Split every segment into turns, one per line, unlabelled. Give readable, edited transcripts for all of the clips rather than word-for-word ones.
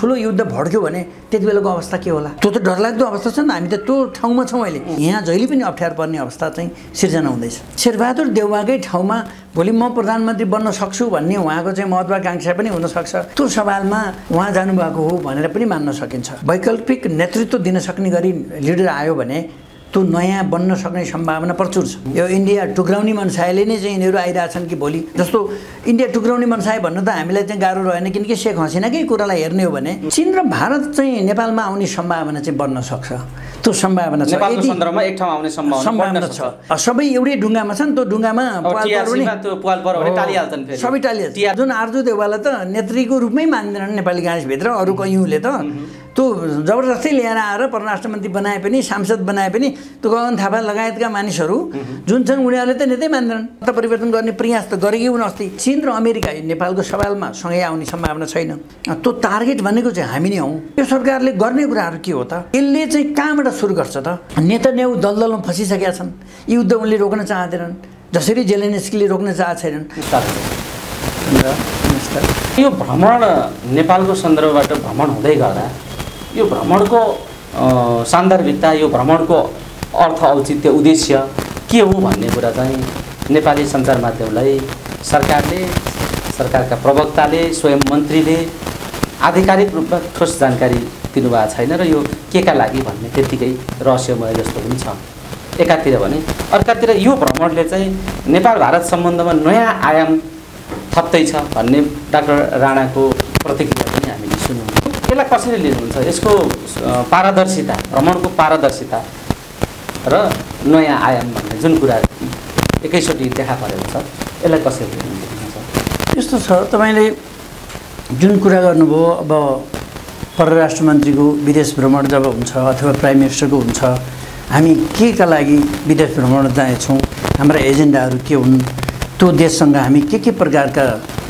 ठुलो युद्ध भड्क्यो भने त्यति बेलाको अवस्था के होला? त्यो त डरलाग्दो अवस्था छ नि। हामी त त्यो ठाउँमा छौँ अहिले। यहाँ जहिले पनि अप्ठ्यारो पर्ने अवस्था चाहिँ सिर्जना हुँदैछ। शेरबहादुर देउवाकै ठाउँमा भोलि म प्रधानमन्त्री बन्न सक्छु भन्ने उहाँको चाहिँ महत्त्वाकांक्षा पनि हुनसक्छ। त्यो सवालमा उहाँ जानुभएको हो भनेर पनि मान्न सकिन्छ। वैकल्पिक नेतृत्व दिन सक्ने गरी लिडर आयो भने त्यो नयाँ बन्न सक्ने सम्भावना प्रचुर छ। यो इन्डिया टुक्राउने मनसायले नै चाहिँ यिनीहरू आइरहेछन् कि भोलि जस्तो इन्डिया टुक्राउने मनसाय भन्नु त हामीलाई चाहिँ गाह्रो रहेन, किनकि शेख हसिनाकै कुरालाई हेर्ने हो भने चीन र भारत चाहिँ नेपालमा आउने सम्भावना चाहिँ बन्न सक्छ। त्यो सम्भावना छ।
नेपालको सन्दर्भमा एक ठाउँ आउने सम्भावना
छ। सबै एउटै ढुङ्गामा छ नि, त्यो ढुङ्गामा सबै टालिहाल्छ। जुन आर्जु देउवालाई त नेत्रीको रूपमै मान्दैनन् नेपाली काङ्ग्रेसभित्र अरू कैयौँले त। त्यो जबरजस्ती लिएर आएर परराष्ट्र मन्त्री बनाए पनि सांसद बनाए पनि त्यो गगन थापा लगायतका मानिसहरू जुन छन् उनीहरूले त नेतै मान्दैनन्। त परिवर्तन गर्ने प्रयास त गरेकै हुन् अस्ति। चीन र अमेरिका नेपालको सवालमा सँगै आउने सम्भावना छैन। त्यो टार्गेट भनेको चाहिँ हामी नै हौँ। यो सरकारले गर्ने कुराहरू के हो त? यसले चाहिँ कहाँबाट सुरु गर्छ त? नेतन्याहु दलदलमा फसिसकेका छन्। युद्ध उनले रोक्न चाहँदैनन्, जसरी जेलेन्स्कीले रोक्न चाहेको छैनन्।
यो भ्रमण नेपालको सन्दर्भबाट भ्रमण हुँदै गर्दा यो भ्रमणको सान्दर्भिकता, यो भ्रमणको अर्थ औचित्य उद्देश्य के हो भन्ने कुरा चाहिँ नेपाली सञ्चार माध्यमलाई सरकारले, सरकारका प्रवक्ताले, स्वयं मन्त्रीले आधिकारिक रूपमा ठोस जानकारी दिनुभएको छैन र यो केका लागि भन्ने त्यतिकै रहस्यमय जस्तो पनि छ एकातिर भने। अर्कातिर यो भ्रमणले चाहिँ नेपाल भारत सम्बन्धमा नयाँ आयाम थप्दैछ भन्ने डाक्टर राणाको प्रतिक्रिया पनि हामीले सुन्यौँ। यसलाई कसरी लिनुहुन्छ? यसको पारदर्शिता, भ्रमणको पारदर्शिता र नयाँ आयाम भन्ने जुन कुरा एकैचोटि देखा परेको छ, यसलाई कसरी लिनुहुन्छ?
यस्तो छ, तपाईँले जुन कुरा गर्नुभयो, अब परराष्ट्र मन्त्रीको विदेश भ्रमण जब हुन्छ अथवा प्राइम मिनिस्टरको हुन्छ, हामी के का लागि विदेश भ्रमण जानेछौँ, हाम्रा एजेन्डाहरू के हुन्, त्यो देशसँग हामी के प्रकारका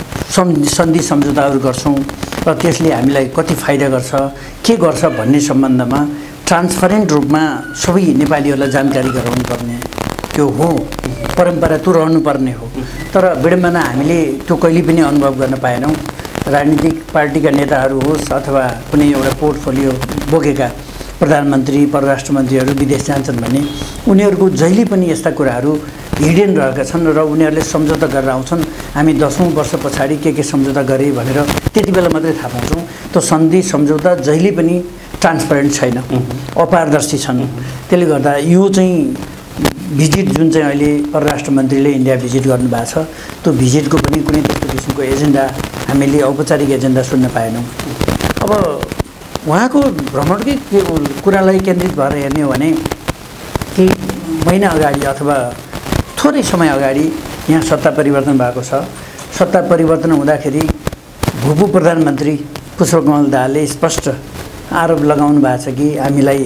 सन्धि सम्झौताहरू गर्छौँ र त्यसले हामीलाई कति फाइदा गर्छ, के गर्छ भन्ने सम्बन्धमा ट्रान्सपरेन्ट रूपमा सबै नेपालीहरूलाई जानकारी गराउनुपर्ने त्यो हो, परम्परा त्यो रहनुपर्ने हो। तर विडम्बना हामीले त्यो कहिले पनि अनुभव गर्न पाएनौँ। राजनीतिक पार्टीका नेताहरू होस् अथवा कुनै एउटा पोर्टफोलियो बोकेका प्रधानमन्त्री, परराष्ट्र मन्त्रीहरू विदेश जान्छन् भने उनीहरूको जहिले पनि यस्ता कुराहरू हिडेन रहेका छन् र उनीहरूले सम्झौता गरेर आउँछन्। हामी 10औं वर्ष पछाडि के सम्झौता गरे भनेर त्यति बेला मात्रै थाहा पाउँछौँ। त्यो सन्धि सम्झौता जहिले पनि ट्रान्सपरेन्ट छैन, अपारदर्शी छन्। त्यसले गर्दा यो चाहिँ भिजिट जुन चाहिँ अहिले परराष्ट्र मन्त्रीले इन्डिया भिजिट गर्नुभएको छ, त्यो भिजिटको पनि कुनै त्यस्तो किसिमको एजेन्डा हामीले औपचारिक एजेन्डा सुन्न पाएनौँ। अब उहाँको भ्रमणकै कुरालाई केन्द्रित भएर हेर्ने हो भने केही महिना अगाडि अथवा थोरै समय अगाडि यहाँ सत्ता परिवर्तन भएको छ। सत्ता परिवर्तन हुँदाखेरि भूपू प्रधानमन्त्री पुष्पकमल दाहालले स्पष्ट आरोप लगाउनु भएको छ कि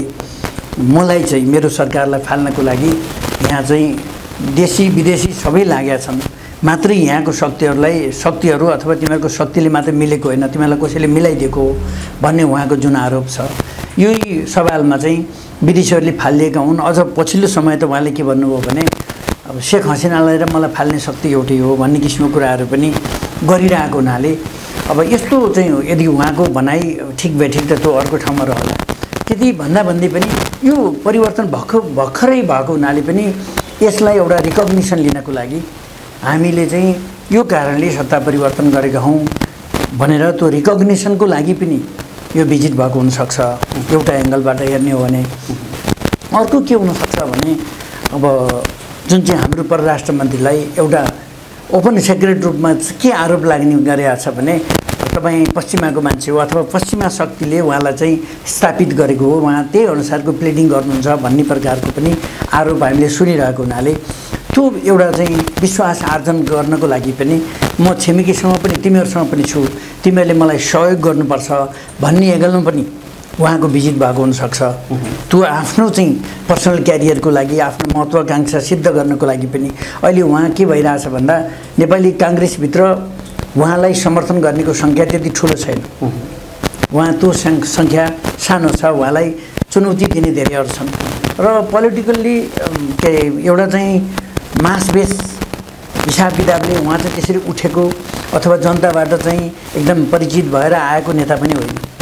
मलाई चाहिँ मेरो सरकारलाई फाल्नको लागि यहाँ चाहिँ देशी विदेशी सबै लागेका छन्, मात्रै यहाँको शक्तिहरू अथवा तिमीहरूको शक्तिले मात्रै मिलेको होइन, तिमीहरूलाई कसैले मिलाइदिएको हो भन्ने उहाँको जुन आरोप छ। यही सवालमा चाहिँ विदेशीहरूले फालिदिएका हुन्। अझ पछिल्लो समय त उहाँले के भन्नुभयो भने अब शेख हसिनालाई र मलाई फाल्ने शक्ति एउटै हो भन्ने किसिमको कुराहरू पनि गरिरहेको हुनाले अब यस्तो चाहिँ यदि उहाँको भनाइ ठिक बेठिक त त्यो अर्को ठाउँमा रहला। त्यति भन्दै पनि यो परिवर्तन भर्खरै भएको हुनाले पनि यसलाई एउटा रिकग्निसन लिनको लागि हामीले चाहिँ यो कारणले सत्ता परिवर्तन गरेका हौँ भनेर त्यो रिकग्निसनको लागि पनि यो भिजिट भएको हुनसक्छ। एउटा एङ्गलबाट हेर्ने हो भने अर्को के हुनसक्छ भने अब जुन चाहिँ हाम्रो परराष्ट्र मन्त्रीलाई एउटा ओपन सेक्रेट रूपमा के आरोप लाग्ने गरेको छ भने तपाईँ पश्चिमाको मान्छे हो अथवा पश्चिमा शक्तिले उहाँलाई चाहिँ स्थापित गरेको हो, उहाँ त्यही अनुसारको प्लेडिङ गर्नुहुन्छ भन्ने प्रकारको पनि आरोप हामीले सुनिरहेको हुनाले त्यो एउटा चाहिँ विश्वास आर्जन गर्नको लागि पनि म छिमेकीसँग पनि तिमीहरूसँग पनि छु, तिमीहरूले मलाई सहयोग गर्नुपर्छ भन्ने एङ्गलमा पनि उहाँको भिजिट भएको हुनसक्छ। त्यो आफ्नो चाहिँ पर्सनल क्यारियरको लागि, आफ्नो महत्त्वाकांक्षा सिद्ध गर्नको लागि पनि अहिले उहाँ के भइरहेछ भन्दा नेपाली काङ्ग्रेसभित्र उहाँलाई समर्थन गर्नेको सङ्ख्या त्यति ठुलो छैन। उहाँ त्यो सङ्ख्या सानो छ, उहाँलाई चुनौती दिने धेरैहरू छन् र पोलिटिकल्ली एउटा चाहिँ मास बेस हिसाब किताबले उहाँ चाहिँ त्यसरी उठेको अथवा जनताबाट चाहिँ एकदम परिचित भएर आएको नेता पनि होइन।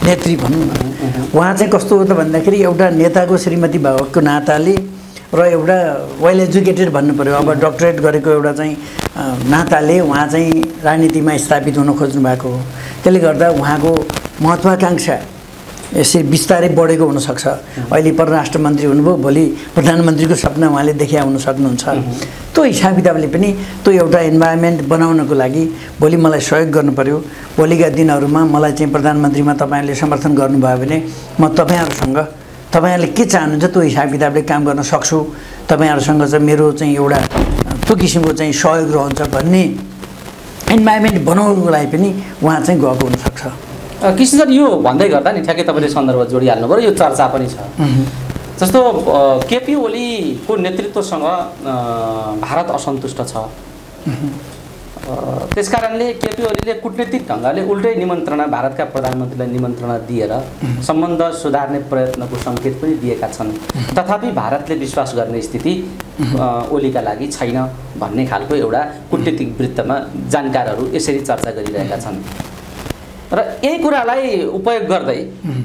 नेत्री भनौँ न, उहाँ चाहिँ कस्तो हो त भन्दाखेरि एउटा नेताको श्रीमती भएको नाताले र एउटा वेल एजुकेटेड भन्नु पऱ्यो, अब डक्टरेट गरेको एउटा चाहिँ नाताले उहाँ चाहिँ राजनीतिमा स्थापित हुन खोज्नु भएको हो। त्यसले गर्दा उहाँको महत्त्वाकांक्षा यसरी बिस्तारै बढेको हुनसक्छ। अहिले परराष्ट्र मन्त्री हुनुभयो, भोलि प्रधानमन्त्रीको सपना उहाँले देखिया हुन सक्नुहुन्छ। त्यो हिसाब किताबले पनि त्यो एउटा इन्भाइरोमेन्ट बनाउनको लागि भोलि मलाई सहयोग गर्नु पऱ्यो। भोलिका दिनहरूमा मलाई चाहिँ प्रधानमन्त्रीमा तपाईँहरूले समर्थन गर्नुभयो भने म तपाईँहरूसँग तपाईँहरूले के चाहनुहुन्छ त्यो हिसाब किताबले काम गर्न सक्छु, तपाईँहरूसँग चाहिँ मेरो चाहिँ एउटा त्यो किसिमको चाहिँ सहयोग रहन्छ भन्ने इन्भाइरोमेन्ट बनाउनुको लागि पनि उहाँ चाहिँ गएको हुनसक्छ।
कृष्ण सर, यो भन्दै गर्दा नि ठ्याक्कै तपाईँले सन्दर्भ जोडिहाल्नु पऱ्यो, यो चर्चा पनि छ। जस्तो केपी ओलीको नेतृत्वसँग भारत असन्तुष्ट छ, त्यसकारणले केपी ओलीले कूटनीतिक ढङ्गले उल्टै निमन्त्रणा भारतका प्रधानमन्त्रीलाई निमन्त्रणा दिएर सम्बन्ध सुधार्ने प्रयत्नको सङ्केत पनि दिएका छन्। तथापि भारतले विश्वास गर्ने स्थिति ओलीका लागि छैन भन्ने खालको एउटा कूटनीतिक वृत्तमा जानकारहरू यसरी चर्चा गरिरहेका छन्। र यही कुरालाई उपयोग गर्दै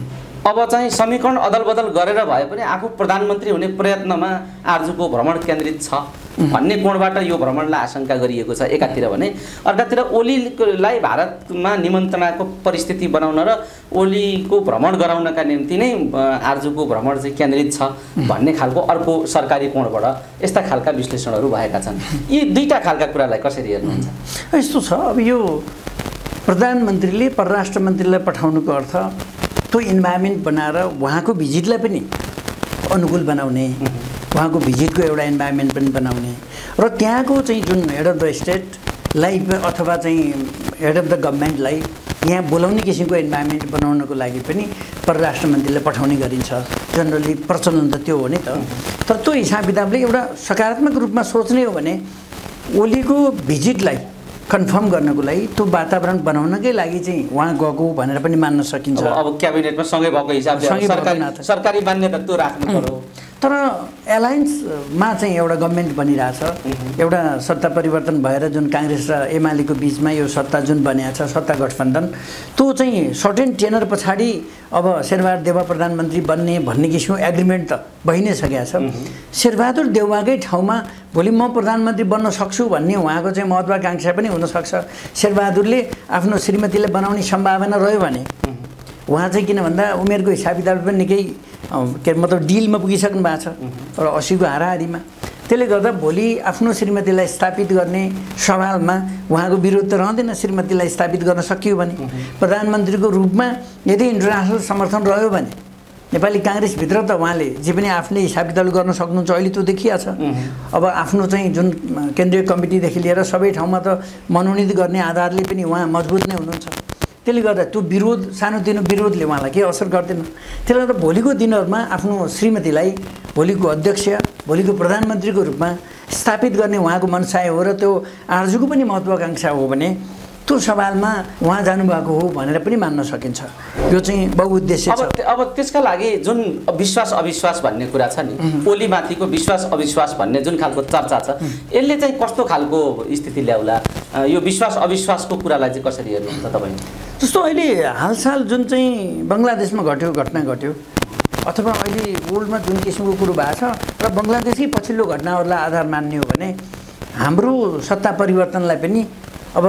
अब चाहिँ समीकरण अदलबदल गरेर भए पनि आफू प्रधानमन्त्री हुने प्रयत्नमा आर्जुको भ्रमण केन्द्रित छ भन्ने कोणबाट यो भ्रमणलाई आशंका गरिएको छ एकातिर भने, अर्कातिर ओलीलाई भारतमा निमन्त्रणाको परिस्थिति बनाउन र ओलीको भ्रमण गराउनका निम्ति नै आर्जुको भ्रमण चाहिँ केन्द्रित छ भन्ने खालको अर्को सरकारी कोणबाट यस्ता खालका विश्लेषणहरू भएका छन्। यी दुईटा खालका कुरालाई कसरी हेर्नुहुन्छ?
यस्तो छ, अब यो प्रधानमन्त्रीले परराष्ट्र मन्त्रीलाई पठाउनुको अर्थ त्यो इन्भाइरोमेन्ट बनाएर उहाँको भिजिटलाई पनि अनुकूल बनाउने, उहाँको भिजिटको एउटा इन्भाइरोमेन्ट पनि बनाउने र त्यहाँको चाहिँ जुन हेड अफ द स्टेटलाई अथवा चाहिँ हेड अफ द गभर्मेन्टलाई यहाँ बोलाउने किसिमको इन्भाइरोमेन्ट बनाउनको लागि पनि परराष्ट्र मन्त्रीलाई पठाउने गरिन्छ। जनरली प्रचलन त त्यो हो नि त। तर त्यो हिसाब किताबले एउटा सकारात्मक रूपमा सोच्ने हो भने ओलीको भिजिटलाई कन्फर्म गर्नको लागि त्यो वातावरण बनाउनकै लागि चाहिँ उहाँ गएको भनेर पनि मान्न सकिन्छ।
अब क्याबिनेटमा सँगै भएको हिसाबले सरकारी मान्यता त्यो राख्नु पर्यो।
तर एलायन्समा चाहिँ एउटा गभर्मेन्ट बनिरहेछ, एउटा सत्ता परिवर्तन भएर जुन काङ्ग्रेस र एमालेको बिचमा यो सत्ता जुन बनिएको छ सत्ता गठबन्धन, त्यो चाहिँ सर्टेन टेनर पछाडि अब शेरबहादुर देउवा प्रधानमन्त्री बन्ने भन्ने किसिमको एग्रिमेन्ट त भइ नै सकेको छ। शेरबहादुर देउवाकै ठाउँमा भोलि म प्रधानमन्त्री बन्न सक्छु भन्ने उहाँको चाहिँ महत्त्वाकांक्षा पनि हुनसक्छ। शेरबहादुरले आफ्नो श्रीमतीलाई बनाउने सम्भावना रह्यो भने उहाँ चाहिँ किन भन्दा उमेरको हिसाब किताब पनि निकै के मतलब डिलमा पुगिसक्नु भएको छ र 80को हाराहारीमा। त्यसले गर्दा भोलि आफ्नो श्रीमतीलाई स्थापित गर्ने सवालमा उहाँको विरोध त रहँदैन। श्रीमतीलाई स्थापित गर्न सकियो भने प्रधानमन्त्रीको रूपमा यदि इन्टरनेसनल समर्थन रह्यो भने नेपाली काङ्ग्रेसभित्र त उहाँले जे पनि आफ्नै हिसाब किताब गर्न सक्नुहुन्छ। अहिले त्यो देखिया छ। अब आफ्नो चाहिँ जुन केन्द्रीय कमिटीदेखि लिएर सबै ठाउँमा त मनोनित गर्ने आधारले पनि उहाँ मजबुत नै हुनुहुन्छ। त्यसले गर्दा त्यो विरोध, सानोतिनो विरोधले उहाँलाई केही असर गर्दैन। त्यसले गर्दा भोलिको दिनहरूमा आफ्नो श्रीमतीलाई भोलिको अध्यक्ष, भोलिको प्रधानमन्त्रीको रूपमा स्थापित गर्ने उहाँको मनसाय हो र त्यो आर्जुको पनि महत्त्वाकांक्षा हो भने त्यो सवालमा उहाँ जानुभएको हो भनेर पनि मान्न सकिन्छ। यो चाहिँ बहुउद्देश्य छ।
अब त्यसका लागि जुन विश्वास अविश्वास भन्ने कुरा छ नि, ओलीमाथिको विश्वास अविश्वास भन्ने जुन खालको चर्चा छ, यसले चाहिँ कस्तो खालको स्थिति ल्याउला? यो विश्वास अविश्वासको कुरालाई चाहिँ कसरी हेर्नुहुन्छ तपाईँ?
जस्तो अहिले हालसाल जुन चाहिँ बङ्गलादेशमा घटना घट्यो अथवा अहिले वर्ल्डमा जुन किसिमको कुरो भएको छ र बङ्गलादेशकै पछिल्लो घटनाहरूलाई आधार मान्ने हो भने हाम्रो सत्ता परिवर्तनलाई पनि अब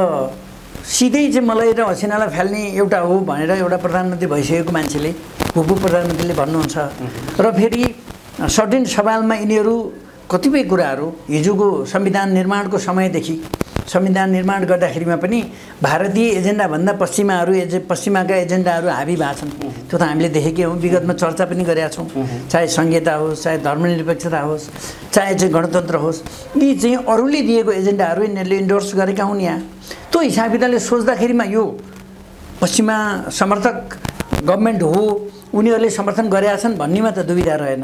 सिधै चाहिँ मलाई र हसिनालाई फाल्ने एउटा हो भनेर एउटा प्रधानमन्त्री भइसकेको मान्छेले, उप प्रधानमन्त्रीले भन्नुहुन्छ र फेरि सर्टेन सवालमा यिनीहरू कतिपय कुराहरू हिजोको संविधान निर्माणको समयदेखि संविधान निर्माण गर्दाखेरिमा पनि भारतीय एजेन्डाभन्दा पश्चिमाका एजेन्डाहरू हाबी भएको छन्। त्यो त हामीले देखेकै हौँ, विगतमा चर्चा पनि गरेका छौँ। चाहे संहिता होस्, चाहे धर्मनिरपेक्षता होस्, चाहे चाहिँ गणतन्त्र होस्, यी चाहिँ अरूले दिएको एजेन्डाहरू यिनीहरूले इन्डोर्स गरेका हुन्। यहाँ त्यो हिसाब किताबले सोच्दाखेरिमा यो पश्चिमा समर्थक गभर्मेन्ट हो, उनीहरूले समर्थन गरेका छन् भन्नेमा त दुविधा रहेन।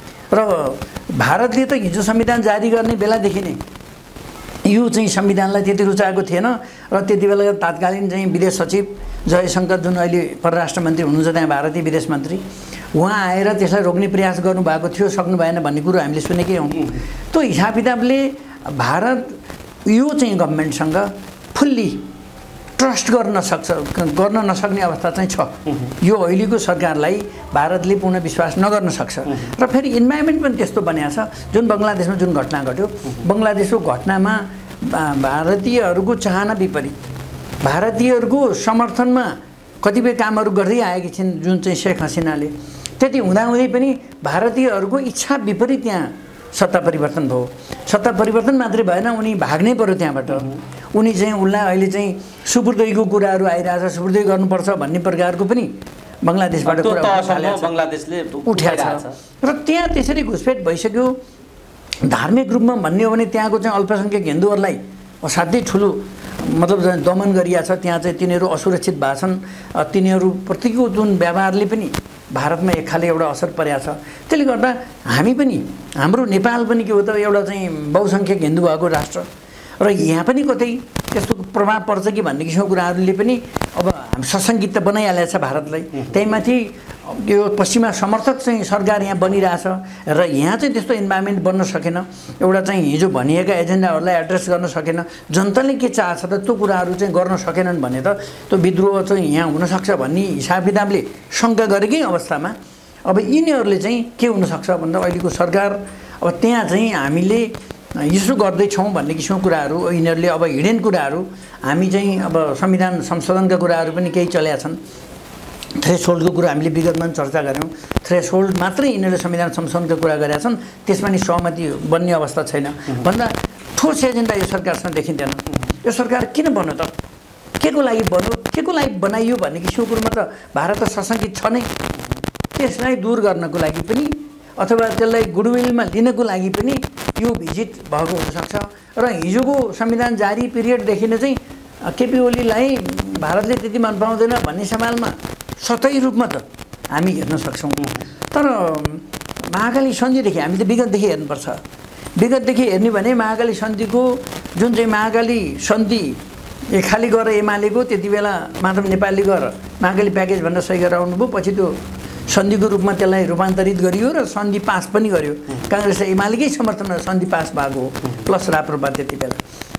र भारतले त हिजो संविधान जारी गर्ने बेलादेखि नै यो चाहिँ संविधानलाई त्यति रुचाएको थिएन र त्यति बेला तात्कालीन चाहिँ विदेश सचिव जयशङ्कर जुन अहिले परराष्ट्र मन्त्री हुनुहुन्छ त्यहाँ भारतीय विदेश मन्त्री, उहाँ आएर त्यसलाई रोक्ने प्रयास गर्नुभएको थियो, सक्नु भएन भन्ने कुरो हामीले सुनेकै हौँ। त्यो हिसाब किताबले भारत यो चाहिँ गभर्मेन्टसँग फुल्ली ट्रस्ट गर्न नसक्ने अवस्था चाहिँ छ। यो अहिलेको सरकारलाई भारतले पूर्ण विश्वास नगर्न सक्छ। र फेरि इन्भाइरोमेन्ट पनि त्यस्तो बनिएको छ। जुन बङ्गलादेशमा जुन घटना घट्यो, बङ्गलादेशको घटनामा भारतीयहरूको चाहना विपरीत, भारतीयहरूको समर्थनमा कतिपय कामहरू गर्दै आएकी छिन् जुन चाहिँ शेख हसिनाले। त्यति हुँदाहुँदै पनि भारतीयहरूको इच्छा विपरीत त्यहाँ सत्ता परिवर्तन भयो। सत्ता परिवर्तन मात्रै भएन, उनी भाग्नै पर्यो त्यहाँबाट। उनी चाहिँ उनलाई अहिले चाहिँ सुपुर्दैको कुराहरू आइरहेछ, सुपुर्दै गर्नुपर्छ भन्ने प्रकारको पनि बङ्गलादेशबाट
बङ्गलादेशले
उठाएको छ। र त्यहाँ त्यसरी घुसपेट भइसक्यो। धार्मिक रूपमा भन्ने हो भने त्यहाँको चाहिँ अल्पसङ्ख्यक हिन्दूहरूलाई असाध्यै ठुलो मतलब दमन गरिएको छ। त्यहाँ चाहिँ तिनीहरू असुरक्षित भएको छन्। तिनीहरूप्रतिको जुन व्यवहारले पनि भारतमा एक खाले एउटा असर परेको छ। त्यसले गर्दा हामी पनि, हाम्रो नेपाल पनि के हो त, एउटा चाहिँ बहुसङ्ख्यक हिन्दू भएको राष्ट्र, र यहाँ पनि कतै त्यस्तो प्रभाव पर्छ कि भन्ने किसिमको कुराहरूले पनि अब सशङ्कित त बनाइहालेको छ भारतलाई। त्यहीमाथि यो पश्चिमा समर्थक चाहिँ सरकार यहाँ बनिरहेछ र यहाँ चाहिँ त्यस्तो इन्भाइरोमेन्ट बन्न सकेन। एउटा चाहिँ हिजो भनिएका एजेन्डाहरूलाई एड्रेस गर्न सकेन। जनताले के चाहन्छ त त्यो कुराहरू चाहिँ गर्न सकेनन् भने त त्यो विद्रोह चाहिँ यहाँ हुनसक्छ भन्ने हिसाब किताबले शङ्का गरेकै अवस्थामा अब यिनीहरूले चाहिँ के हुनसक्छ भन्दा अहिलेको सरकार अब त्यहाँ चाहिँ हामीले यसो गर्दैछौँ भन्ने किसिमको कुराहरू, यिनीहरूले अब हिडेन कुराहरू, हामी चाहिँ अब संविधान संशोधनका कुराहरू पनि केही चलेका छन्। थ्रेसहोल्डको कुरा हामीले विगतमा पनि चर्चा गऱ्यौँ। थ्रेसहोल्ड मात्रै यिनीहरूले संविधान संशोधनको कुरा गरेका छन्, त्यसमा नि सहमति बन्ने अवस्था छैन भन्दा ठोस एजेन्डा यो सरकारसँग देखिँदैन। यो सरकार किन बन्यो त, के को लागि बन्यो, के को लागि बनाइयो भन्ने किसिमको कुरोमा त भारत त सशङ्कित छ नै। त्यसलाई दूर गर्नको लागि पनि अथवा त्यसलाई गुडविलमा लिनको लागि पनि यो भिजिट भएको हुनसक्छ। र हिजोको संविधान जारी पिरियडदेखि नै चाहिँ केपी ओलीलाई भारतले त्यति मन पराउँदैन भन्ने सवालमा सतै रूपमा त हामी हेर्न सक्छौँ। तर महाकाली सन्धिदेखि हामी त विगतदेखि हेर्नुपर्छ। विगतदेखि हेर्ने भने महाकाली सन्धिको जुन चाहिँ महाकाली सन्धि खाली गरेर एमालेको त्यति बेला माधव नेपालले गएर महाकाली प्याकेज भनेर सही गरेर आउनुभयो। पछि त्यो सन्धिको रूपमा त्यसलाई रूपान्तरित गरियो र सन्धि पास पनि गर्यो। काङ्ग्रेस र एमालेकै समर्थनमा सन्धि पास भएको हो, प्लस राप्रपा त्यति बेला।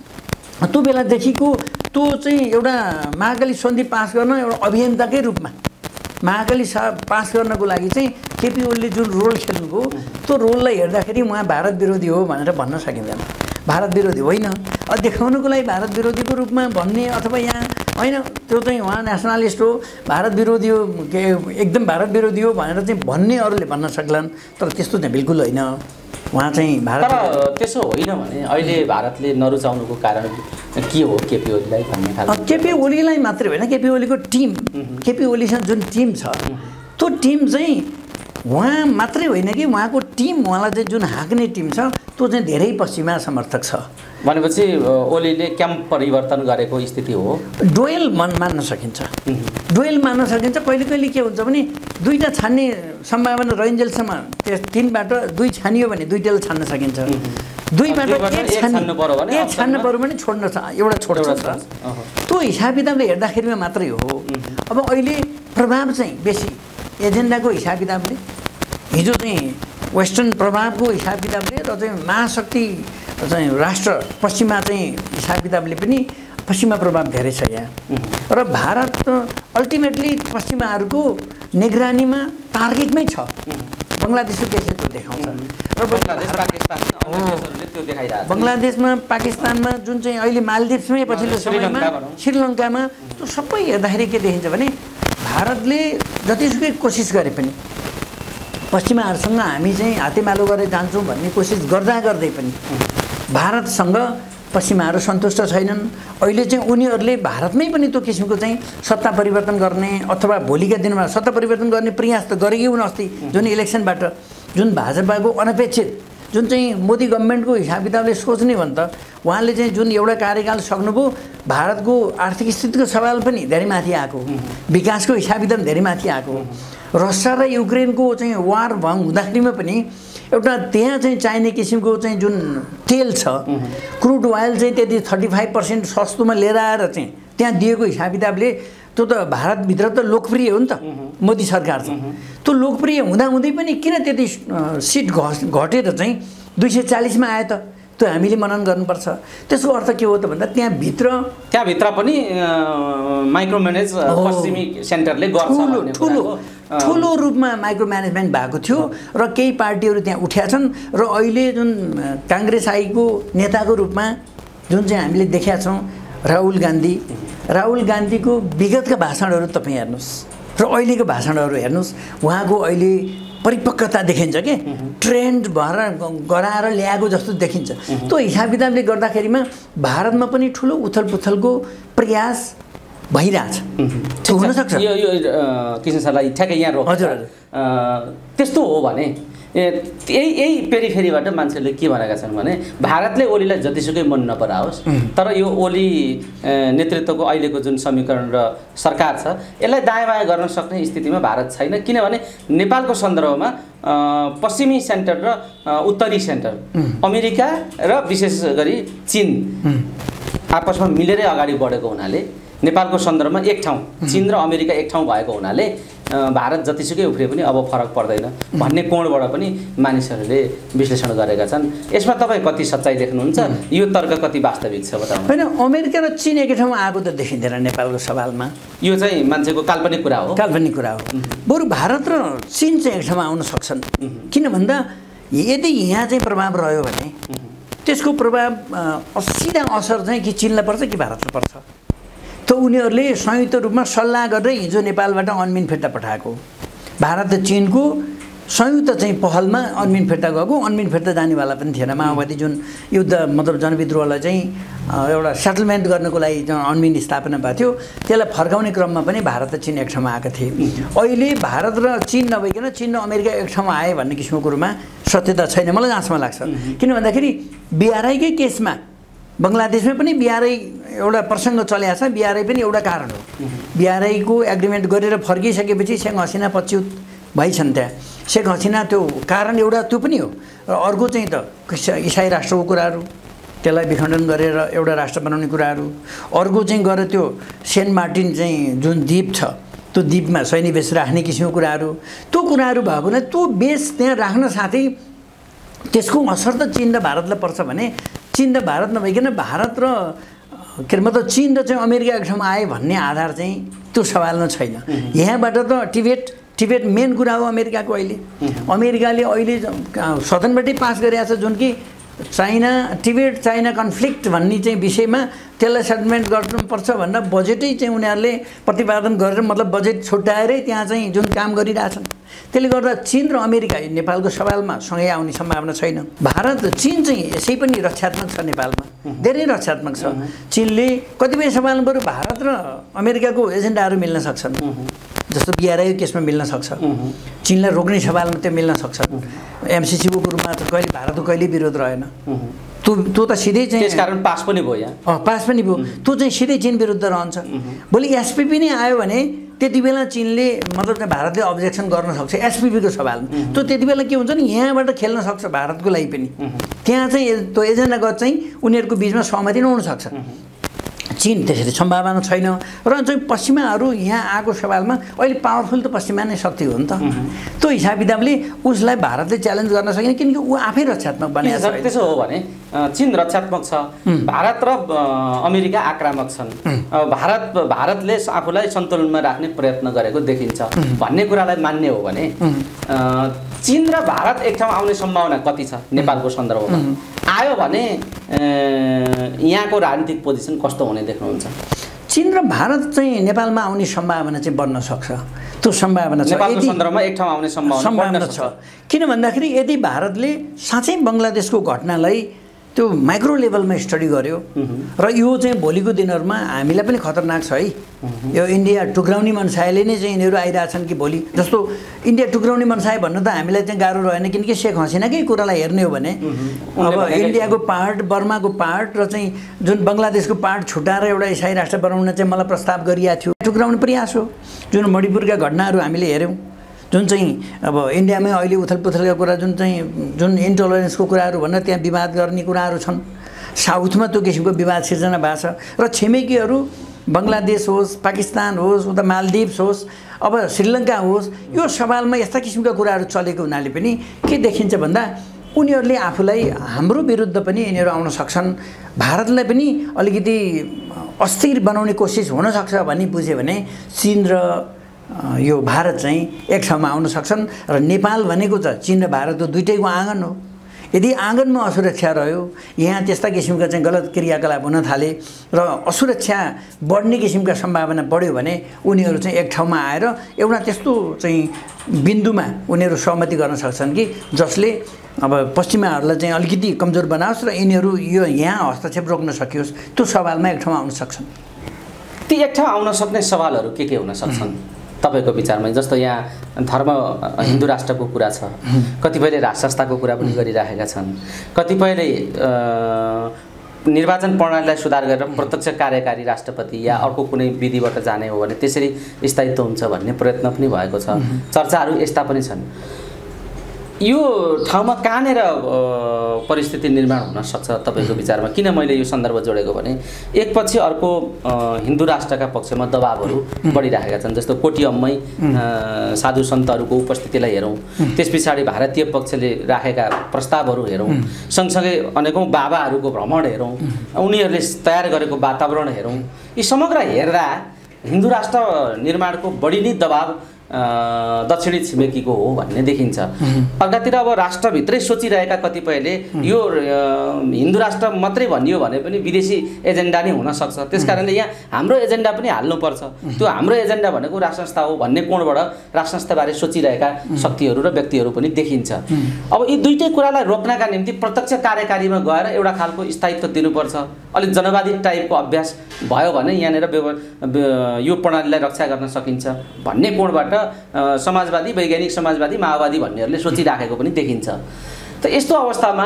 त्यो बेलादेखिको त्यो चाहिँ एउटा महाकाली सन्धि पास गर्न एउटा अभियन्ताकै रूपमा महाकाली पास गर्नको लागि चाहिँ केपी ओलीले जुन रोल खेल्नुभयो त्यो रोललाई हेर्दाखेरि उहाँ भारत विरोधी हो भनेर भन्न सकिँदैन। भारत विरोधी होइन, देखाउनुको लागि भारत विरोधीको रूपमा भन्ने अथवा यहाँ होइन, त्यो चाहिँ उहाँ नेसनलिस्ट हो, भारत विरोधी हो, के एकदम भारत विरोधी हो भनेर चाहिँ भन्ने अरूले भन्न सक्लान्। तर त्यस्तो चाहिँ बिल्कुल होइन। उहाँ चाहिँ भारत,
तर त्यसो होइन भने अहिले भारतले नरुचाउनुको कारण के हो केपी ओलीलाई भन्ने खालको?
केपी ओलीलाई मात्रै होइन, केपी ओलीको टिम, केपी ओलीसँग जुन टिम छ त्यो टिम चाहिँ उहाँ मात्रै होइन कि उहाँको टिम, उहाँलाई चाहिँ जुन हाँक्ने टिम छ त्यो चाहिँ धेरै पश्चिमा समर्थक छ।
भनेपछि ओलीले क्याम्प परिवर्तन गरेको स्थिति हो।
डोयल मान्न सकिन्छ, डोयल मान्न सकिन्छ। कहिले कहिले के हुन्छ भने दुईवटा छान्ने सम्भावना रहन्जेलसम्म त्यस तिनबाट दुई छानियो भने दुईटालाई छान्न सकिन्छ। दुईबाट एक छान्नु पऱ्यो भने छोड्न एउटा छोड्छ। त्यो हिसाब किताबले हेर्दाखेरिमा मात्रै हो। अब अहिले प्रभाव चाहिँ बेसी एजेन्डाको हिसाब किताबले, हिजो चाहिँ वेस्टर्न प्रभावको हिसाब किताबले र चाहिँ महाशक्ति चाहिँ राष्ट्र पश्चिमा चाहिँ हिसाब किताबले पनि पश्चिमा प्रभाव धेरै छ यहाँ। र भारत अल्टिमेटली पश्चिमाहरूको निगरानीमा टार्गेटमै छ। बङ्गलादेशको केसले त्यो देखाउँछ। र बङ्गलादेशमा पाकिस्तानमा जुन चाहिँ अहिले मालदिप्समै पछिल्लो समयमा श्रीलङ्कामा त्यो सबै हेर्दाखेरि के देखिन्छ भने भारतले जतिसुकै कोसिस गरे पनि पश्चिमाहरूसँग हामी चाहिँ हातेमालो गरेर जान्छौँ भन्ने कोसिस गर्दा गर्दै पनि भारतसँग पश्चिमाहरू सन्तुष्ट छैनन्। अहिले चाहिँ उनीहरूले भारतमै पनि त्यो किसिमको चाहिँ सत्ता परिवर्तन गर्ने अथवा भोलिका दिनमा सत्ता परिवर्तन गर्ने प्रयास त गरेकै हुन्। अस्ति जुन इलेक्सनबाट जुन भाजपाको अनपेक्षित जुन चाहिँ मोदी गभर्मेन्टको हिसाब किताबले सोच्ने भने त उहाँले चाहिँ जुन एउटा कार्यकाल सक्नुभयो, भारतको आर्थिक स्थितिको सवाल पनि धेरै माथि आएको, विकासको हिसाब किताब धेरै माथि आएको, रसिया र युक्रेनको चाहिँ वार हुँदाखेरिमा पनि एउटा त्यहाँ चाहिँ चाहिने किसिमको चाहिँ जुन तेल छ, क्रुड ओइल चाहिँ त्यति 35% सस्तोमा लिएर आएर चाहिँ त्यहाँ दिएको हिसाब किताबले त्यो त भारतभित्र त लोकप्रिय हो नि त मोदी सरकार चाहिँ। त्यो लोकप्रिय हुँदाहुँदै पनि किन त्यति सिट घटेर चाहिँ 240मा आयो त? त्यो हामीले मनन गर्नुपर्छ। त्यसको अर्थ के हो त भन्दा त्यहाँभित्र
पनि माइक्रो म्यानेज पश्चिमी सेन्टरले गर्छ
ठुलो रूपमा माइक्रो म्यानेजमेन्ट भएको थियो र केही पार्टीहरू त्यहाँ उठ्या छन् र अहिले जुन काङ्ग्रेस आईको नेताको रूपमा जुन चाहिँ हामीले देखेका छौँ राहुल गान्धीको विगतका भाषणहरू तपाईँ हेर्नुहोस् र अहिलेको भाषणहरू हेर्नुहोस्, उहाँको अहिले परिपक्वता देखिन्छ कि ट्रेन्ड भएर गराएर ल्याएको जस्तो देखिन्छ। त्यो हिसाब किताबले गर्दाखेरिमा भारतमा पनि ठुलो उथलपुथलको प्रयास भइरहेछ। हुनसक्छ
यो किशन सरलाई ठ्याक्कै यहाँ रोक्छ।
हजुर
त्यस्तो हो भने यही पेरिफेरीबाट मान्छेले के भनेका छन् भने भारतले ओलीलाई जतिसुकै मन नपराओस्, तर यो ओली नेतृत्वको अहिलेको जुन समीकरण र सरकार छ यसलाई दायाँ बायाँ गर्न सक्ने स्थितिमा भारत छैन, किनभने नेपालको सन्दर्भमा पश्चिमी सेन्टर र उत्तरी सेन्टर अमेरिका र विशेष गरी चीन आपसमा मिलेरै अगाडि बढेको हुनाले नेपालको सन्दर्भमा एक ठाउँ चीन र अमेरिका एक ठाउँ भएको हुनाले भारत जतिसुकै उफ्रे पनि अब फरक पर्दैन भन्ने कोणबाट पनि मानिसहरूले विश्लेषण गरेका छन्। यसमा तपाईँ कति सच्चाइ देख्नुहुन्छ? यो तर्क कति वास्तविक छ बताउनु।
होइन, अमेरिका र चीन एकै ठाउँमा आएको त देखिँदैन नेपालको सवालमा।
यो चाहिँ मान्छेको काल्पनिक कुरा हो।
काल्पनिक कुरा हो। बरु भारत र चीन चाहिँ एक ठाउँमा आउन सक्छन्। किन भन्दा यदि यहाँ चाहिँ प्रभाव रह्यो भने त्यसको प्रभाव सिधा असर चाहिँ कि चीनलाई पर्छ कि भारतलाई पर्छ। त उनीहरूले संयुक्त रूपमा सल्लाह गरेर हिजो नेपालबाट अनमिन फिर्ता पठाएको। भारत र चीनको संयुक्त चाहिँ पहलमा अनमिन फिर्ता गएको। अनमिन फिर्ता जानेवाला पनि थिएन। माओवादी जुन युद्ध मतलब जनविद्रोहलाई चाहिँ एउटा सेटलमेन्ट गर्नको लागि जुन अनमिन स्थापना भएको थियो त्यसलाई फर्काउने क्रममा पनि भारत र चीन एक ठाउँमा आएका थिए। अहिले भारत र चीन नभइकन चीन र अमेरिका एक ठाउँमा आए भन्ने किसिमको कुरोमा सत्यता छैन मलाई जहाँसम्म लाग्छ। किन भन्दाखेरि बिआरआईकै केसमा बङ्गलादेशमा पनि बिआरआई एउटा प्रसङ्ग चलेको छ। बिआरआई पनि एउटा कारण हो। बिआरआईको एग्रिमेन्ट गरेर फर्किसकेपछि शेख हसिना पच्युत भइछन् त्यहाँ। शेख हसिना त्यो कारण एउटा त्यो पनि हो। र अर्को चाहिँ त इसाई राष्ट्रको कुराहरू त्यसलाई विखण्डन गरेर एउटा राष्ट्र बनाउने कुराहरू, अर्को चाहिँ गएर त्यो सेन्ट मार्टिन चाहिँ जुन द्वीप छ त्यो द्वीपमा सैनिक बेस राख्ने किसिमको कुराहरू, त्यो कुराहरू भएको हुनाले त्यो बेस त्यहाँ राख्न साथै त्यसको असर त चीन र भारतलाई पर्छ भने चीन र भारत नभइकन भारत र के अरे मतलब चीन र चाहिँ अमेरिका एक ठाउँमा आए भन्ने आधार चाहिँ त्यो सवालमा छैन। यहाँबाट त टिबेट मेन कुरा हो अमेरिकाको। अहिले अमेरिकाले अहिले सदनबाटै पास गरेको छ जुन कि टिबेट चाइना कन्फ्लिक्ट भन्ने चाहिँ विषयमा त्यसलाई सेटलमेन्ट गर्नुपर्छ भनेर बजेटै चाहिँ उनीहरूले प्रतिपादन गरेर मतलब बजेट छुट्याएरै त्यहाँ चाहिँ जुन काम गरिरहेछन्। त्यसले गर्दा चीन र अमेरिका नेपालको सवालमा सँगै आउने सम्भावना छैन। भारत चीन चाहिँ यसै पनि रक्षात्मक छ, नेपालमा धेरै रक्षात्मक छ। चीनले कतिपय सवालमा बरु भारत र अमेरिकाको एजेन्डाहरू मिल्न सक्छन्, जस्तो बिआरआईको केसमा मिल्न सक्छ। चीनलाई रोक्ने सवालमा त्यो मिल्न सक्छ। एमसिसीको कुरोमा त कहिले भारतको कहिले विरोध रहेन। त्यो त सिधै चाहिँ
त्यसकारण पास पनि भयो यहाँ।
पास पनि भयो। त्यो चाहिँ सिधै चीन विरुद्ध रहन्छ। भोलि एसपिपी नै आयो भने त्यति बेला चीनले मतलब भारतले अब्जेक्सन गर्न सक्छ एसपिपीको सवालमा। त्यो त्यति बेला के हुन्छ नि यहाँबाट खेल्न सक्छ भारतको लागि पनि। त्यहाँ चाहिँ त्यो एजेन्डागत चाहिँ उनीहरूको बिचमा सहमति नहुन सक्छ। चीन त्यसरी सम्भावना छैन। र चाहिँ पश्चिमाहरू यहाँ आएको सवालमा अहिले पावरफुल त पश्चिमा नै शक्ति हो नि त। त्यो हिसाब किताबले उसलाई भारतले च्यालेन्ज गर्न सकेन किनकि ऊ आफै रक्षात्मक बनेको छ।
त्यसो हो भने चीन रक्षात्मक छ, भारत र अमेरिका आक्रामक छन्। भारतले आफूलाई सन्तुलनमा राख्ने प्रयत्न गरेको देखिन्छ भन्ने कुरालाई मान्ने हो भने चीन र भारत एक ठाउँ आउने सम्भावना कति छ नेपालको सन्दर्भमा? आयो भने यहाँको राजनीतिक पोजिसन कस्तो हुने देख्नुहुन्छ?
चीन र भारत चाहिँ नेपालमा आउने सम्भावना चाहिँ बढ्न सक्छ। त्यो सम्भावना छ।
नेपालको सन्दर्भमा एक ठाउँ आउने सम्भावना
छ। किन भन्दाखेरि यदि भारतले साँच्चै बङ्गलादेशको घटनालाई त्यो माइक्रो लेभलमा स्टडी गर्यो र यो चाहिँ भोलिको दिनहरूमा हामीलाई पनि खतरनाक छ है। यो इन्डिया टुक्राउने मनसायले नै चाहिँ यिनीहरू आइरहेछन् कि भोलि जस्तो इन्डिया टुक्राउने मनसाय भन्नु त हामीलाई चाहिँ गाह्रो रहेन किनकि शेख हसिनाकै कुरालाई हेर्ने हो भने अब इन्डियाको पार्ट, बर्माको पार्ट र चाहिँ जुन बङ्गलादेशको पार्ट छुटाएर एउटा इसाई राष्ट्र बनाउन चाहिँ मलाई प्रस्ताव गरिएको थियो। टुक्राउने प्रयास हो। जुन मणिपुरका घटनाहरू हामीले हेऱ्यौँ, जुन चाहिँ अब इन्डियामै अहिले उथलपुथलका कुरा जुन इन्टोलरेन्सको कुराहरू भनेर त्यहाँ विवाद गर्ने कुराहरू छन्। साउथमा त्यो किसिमको विवाद सिर्जना भएको छ र छिमेकीहरू बङ्गलादेश होस्, पाकिस्तान होस्, उता मालदिभ्स होस्, अब श्रीलङ्का होस्, यो सवालमा यस्ता किसिमका कुराहरू चलेको हुनाले पनि के देखिन्छ भन्दा उनीहरूले आफूलाई हाम्रो विरुद्ध पनि यिनीहरू आउन सक्छन्, भारतलाई पनि अलिकति अस्थिर बनाउने कोसिस हुनसक्छ भन्ने बुझ्यो भने चीन र यो भारत चाहिँ एक ठाउँमा आउन सक्छन्। र नेपाल भनेको त चीन र भारत दुईटैको आँगन हो। यदि आँगनमा असुरक्षा रह्यो, यहाँ त्यस्ता किसिमका चाहिँ गलत क्रियाकलाप हुन थाले र असुरक्षा बढ्ने किसिमका सम्भावना बढ्यो भने उनीहरू चाहिँ एक ठाउँमा आएर एउटा त्यस्तो चाहिँ बिन्दुमा उनीहरू सहमति गर्न सक्छन् कि जसले अब पश्चिमाहरूलाई चाहिँ अलिकति कमजोर बनाओस् र यिनीहरू यो यहाँ हस्तक्षेप रोक्न सकियोस्। त्यो सवालमा एक ठाउँमा आउन सक्छन्।
ती एक ठाउँ आउन सक्ने सवालहरू के हुन सक्छन् तपाईँको विचारमा? जस्तो यहाँ धर्म हिन्दू राष्ट्रको कुरा छ, कतिपयले राष्ट्र संस्थाको कुरा पनि गरिराखेका छन्, कतिपयले निर्वाचन प्रणालीलाई सुधार गरेर प्रत्यक्ष कार्यकारी राष्ट्रपति या अर्को कुनै विधिबाट जाने हो भने त्यसरी स्थायित्व हुन्छ भन्ने प्रयत्न पनि भएको छ। चर्चाहरू यस्ता पनि छन्। यो ठाउँमा कहाँनिर परिस्थिति निर्माण हुन सक्छ तपाईँको विचारमा? किन मैले यो सन्दर्भ जोडेको भने एकपछि अर्को हिन्दू राष्ट्रका पक्षमा दबावहरू बढिरहेका छन्। जस्तो कोटियममै साधु सन्तहरूको उपस्थितिलाई हेरौँ, त्यस पछाडि भारतीय पक्षले राखेका प्रस्तावहरू हेरौँ, सँगसँगै अनेकौँ बाबाहरूको भ्रमण हेरौँ, उनीहरूले तयार गरेको वातावरण हेरौँ, यी समग्र हेर्दा हिन्दू राष्ट्र निर्माणको बढी नै दबाव दक्षिणी छिमेकीको हो भन्ने देखिन्छ। अर्कातिर अब राष्ट्रभित्रै सोचिरहेका कतिपयले यो हिन्दू राष्ट्र मात्रै भनियो भने पनि विदेशी एजेन्डा नै हुनसक्छ, त्यस कारणले यहाँ हाम्रो एजेन्डा पनि हाल्नुपर्छ, त्यो हाम्रो एजेन्डा भनेको राष्ट्र संस्था हो भन्ने कोणबाट राष्ट्र संस्थाबारे सोचिरहेका शक्तिहरू र व्यक्तिहरू पनि देखिन्छ। अब यी दुईटै कुरालाई रोक्नका निम्ति प्रत्यक्ष कार्यकारीमा गएर एउटा खालको स्थायित्व दिनुपर्छ, अलिक जनवादी टाइपको अभ्यास भयो भने यहाँनिर यो प्रणालीलाई रक्षा गर्न सकिन्छ भन्ने कोणबाट समाजवादी, वैज्ञानिक समाजवादी, माओवादी भन्नेहरूले सोचिराखेको पनि देखिन्छ। त यस्तो अवस्थामा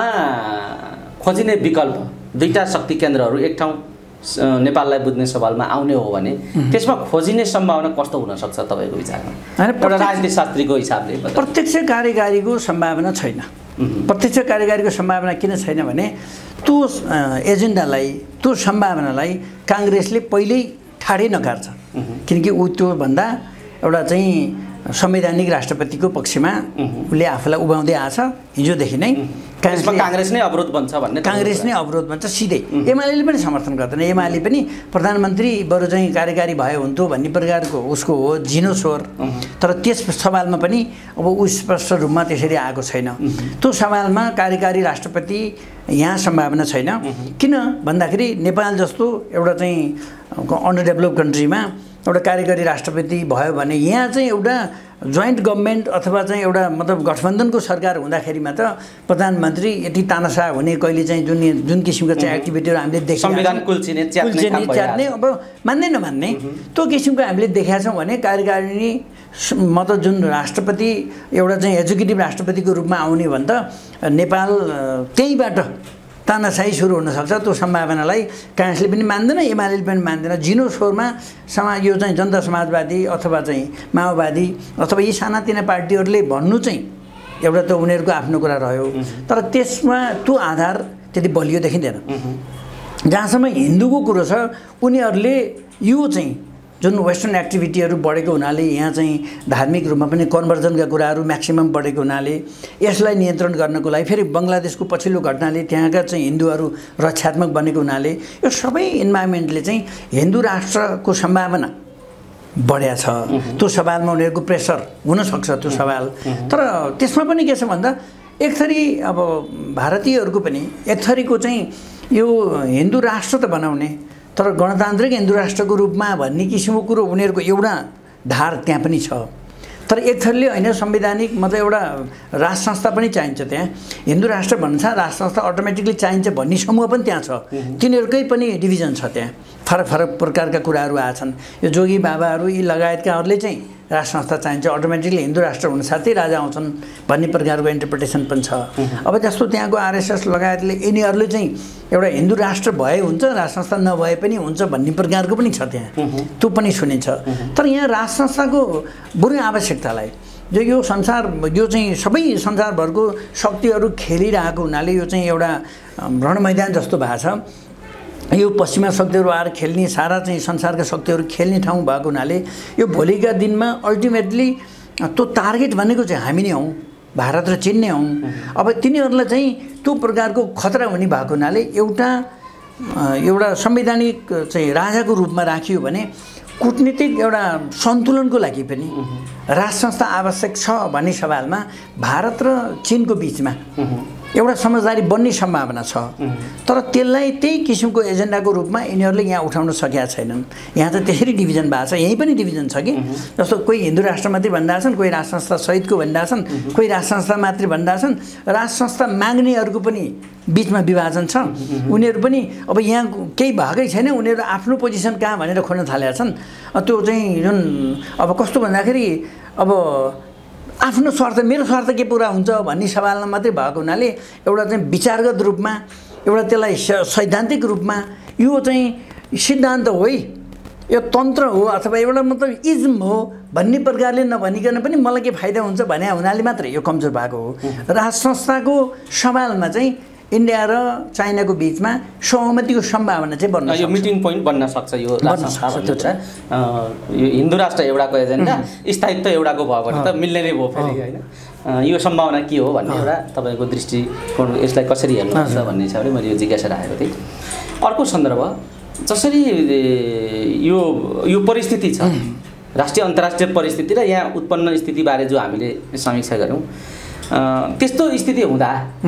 खोजिने विकल्प दुईटा शक्ति केन्द्रहरू एक ठाउँ नेपाललाई बुझ्ने सवालमा आउने हो भने त्यसमा खोजिने सम्भावना कस्तो हुन सक्छ तपाईँको विचारमा? एउटा राजनीतिशास्त्रीको हिसाबले
प्रत्यक्ष कार्यकारीको सम्भावना छैन। प्रत्यक्ष कार्यकारीको सम्भावना किन छैन भने त्यो एजेन्डालाई, त्यो सम्भावनालाई काङ्ग्रेसले पहिल्यै ठाडै नकार्छ, किनकि ऊ त्योभन्दा एउटा चाहिँ संवैधानिक राष्ट्रपतिको पक्षमा उसले आफूलाई उभाउँदै आछ हिजोदेखि नै।
काङ्ग्रेस नै अवरोध बन्छ भन्ने,
काङ्ग्रेस नै अवरोध बन्छ सिधै। एमाले पनि समर्थन गर्दैन, एमाले पनि प्रधानमन्त्री बरु चाहिँ कार्यकारी भयो हुन्थ्यो भन्ने प्रकारको उसको हो झिनो स्वर। तर त्यस सवालमा पनि अब ऊ स्पष्ट रूपमा त्यसरी आएको छैन। त्यो सवालमा कार्यकारी राष्ट्रपति यहाँ सम्भावना छैन। किन भन्दाखेरि नेपाल जस्तो एउटा चाहिँ अन्डर डेभलप कन्ट्रीमा एउटा कार्यकारी राष्ट्रपति भयो भने यहाँ चाहिँ एउटा जोइन्ट गभर्मेन्ट अथवा चाहिँ एउटा मतलब गठबन्धनको सरकार हुँदाखेरिमा त प्रधानमन्त्री यति तानासा हुने, कहिले चाहिँ जुन किसिमको चाहिँ एक्टिभिटीहरू हामीले देखेका छौँ, च्यात्ने अब मान्ने नमान्ने त्यो किसिमको हामीले देखेका छौँ भने कार्यकारिणी मतलब जुन राष्ट्रपति एउटा चाहिँ एक्जिक्युटिभ राष्ट्रपतिको रूपमा आउने भने त नेपाल त्यहीबाट तानाशाही सुरु हुनसक्छ। त्यो सम्भावनालाई काङ्ग्रेसले पनि मान्दैन, एमाले पनि मान्दैन। झिनो स्वरमा यो चाहिँ जनता समाजवादी अथवा चाहिँ माओवादी अथवा यी सानातिना पार्टीहरूले भन्नु चाहिँ एउटा त उनीहरूको आफ्नो कुरा रह्यो, तर त्यसमा त्यो आधार त्यति बलियो देखिँदैन। जहाँसम्म हिन्दूको कुरो छ, उनीहरूले यो चाहिँ जुन वेस्टर्न एक्टिभिटीहरू बढेको हुनाले यहाँ चाहिँ धार्मिक रूपमा पनि कन्भर्जनका कुराहरू म्याक्सिमम बढेको हुनाले यसलाई नियन्त्रण गर्नको लागि फेरि बङ्गलादेशको पछिल्लो घटनाले त्यहाँका चाहिँ हिन्दूहरू रक्षात्मक बनेको हुनाले यो सबै इन्भाइरोमेन्टले चाहिँ हिन्दू राष्ट्रको सम्भावना बढ्या छ। त्यो सवालमा उनीहरूको प्रेसर हुनसक्छ त्यो सवाल। तर त्यसमा पनि के छ भन्दा एक थरी अब भारतीयहरूको पनि एक थरीको चाहिँ यो हिन्दू राष्ट्र त बनाउने तर गणतान्त्रिक हिन्दू राष्ट्रको रूपमा भन्ने किसिमको कुरो उनीहरूको एउटा धार त्यहाँ पनि छ। तर एक थरीले होइन संवैधानिक मतलब एउटा राज संस्था पनि चाहिन्छ त्यहाँ। हिन्दू राष्ट्र भन्छ राज संस्था अटोमेटिकली चाहिन्छ भन्ने समूह पनि त्यहाँ छ, तिनीहरूकै पनि डिभिजन छ त्यहाँ। फरक फरक प्रकारका कुराहरू आछन्। यो जोगी बाबाहरू यी लगायतकाहरूले चाहिँ राज संस्था चाहिन्छ, अटोमेटिकली हिन्दू राष्ट्र हुन साथै राजा आउँछन् भन्ने प्रकारको इन्टरप्रिटेसन पनि छ। अब जस्तो त्यहाँको आरएसएस लगायतले यिनीहरूले चाहिँ एउटा हिन्दू राष्ट्र भए हुन्छ, राज संस्था नभए पनि हुन्छ भन्ने प्रकारको पनि छ त्यहाँ, त्यो पनि सुनिन्छ। तर यहाँ राज संस्थाको बरु आवश्यकतालाई जो यो संसार यो चाहिँ सबै संसारभरको शक्तिहरू खेलिरहेको हुनाले यो चाहिँ एउटा रण मैदान जस्तो भएको छ। यो पश्चिमा शक्तिहरू आएर खेल्ने, सारा चाहिँ संसारका शक्तिहरू खेल्ने ठाउँ भएको हुनाले यो भोलिका दिनमा अल्टिमेटली त्यो टार्गेट भनेको चाहिँ हामी नै हौँ। भारत र चीन नै हौँ। अब तिनीहरूलाई चाहिँ त्यो प्रकारको खतरा हुने भएको हुनाले एउटा संवैधानिक चाहिँ राजाको रूपमा राखियो भने कूटनीतिक एउटा सन्तुलनको लागि पनि राष्ट्र संस्था आवश्यक छ भन्ने सवालमा भारत र चीनको बिचमा एउटा समझदारी बन्ने सम्भावना छ। तर त्यसलाई त्यही किसिमको एजेन्डाको रूपमा यिनीहरूले यहाँ उठाउन सकेका छैनन्। यहाँ त त्यसरी डिभिजन भएको छ, यहीँ पनि डिभिजन छ कि जस्तो कोही हिन्दू राष्ट्र मात्रै भनिरहेका छन्, कोही राष्ट्र संस्था सहितको भनिरहेका छन्, कोही राष्ट्र संस्था मात्रै भनिरहेका छन्। राष्ट्र संस्था माग्नेहरूको पनि बिचमा विभाजन छ। उनीहरू पनि अब यहाँ केही भएकै छैन, उनीहरू आफ्नो पोजिसन कहाँ भनेर खोज्न थालेका छन्। त्यो चाहिँ जुन अब कस्तो भन्दाखेरि अब आफ्नो स्वार्थ, मेरो स्वार्थ के पुरा हुन्छ भन्ने सवालमा मात्रै भएको हुनाले एउटा चाहिँ विचारगत रूपमा, एउटा त्यसलाई सैद्धान्तिक रूपमा यो चाहिँ सिद्धान्त हो है, यो तन्त्र हो अथवा एउटा मतलब इज्म हो भन्ने प्रकारले नभनिकन पनि मलाई के फाइदा हुन्छ भने हुनाले मात्रै यो कमजोर भएको हो। राष्ट्र संस्थाको सवालमा चाहिँ इन्डिया र चाइनाको बिचमा सहमतिको सम्भावना चाहिँ बन्न सक्छ।
यो मिटिङ पोइन्ट बन्न सक्छ। यो राष्ट्र संस्था यो हिन्दू राष्ट्र एउटाको एजेन्डा, स्थायित्व एउटाको भयो भने त मिल्ने नै भयो फेरि होइन। यो सम्भावना के हो भन्ने एउटा तपाईँको दृष्टिकोण, यसलाई कसरी हेर्नुहुन्छ भन्ने हिसाबले मैले यो जिज्ञासा राखेको थिएँ। अर्को सन्दर्भ जसरी यो परिस्थिति छ, राष्ट्रिय अन्तर्राष्ट्रिय परिस्थिति र यहाँ उत्पन्न स्थितिबारे जो हामीले समीक्षा गऱ्यौँ, त्यस्तो स्थिति हुँदा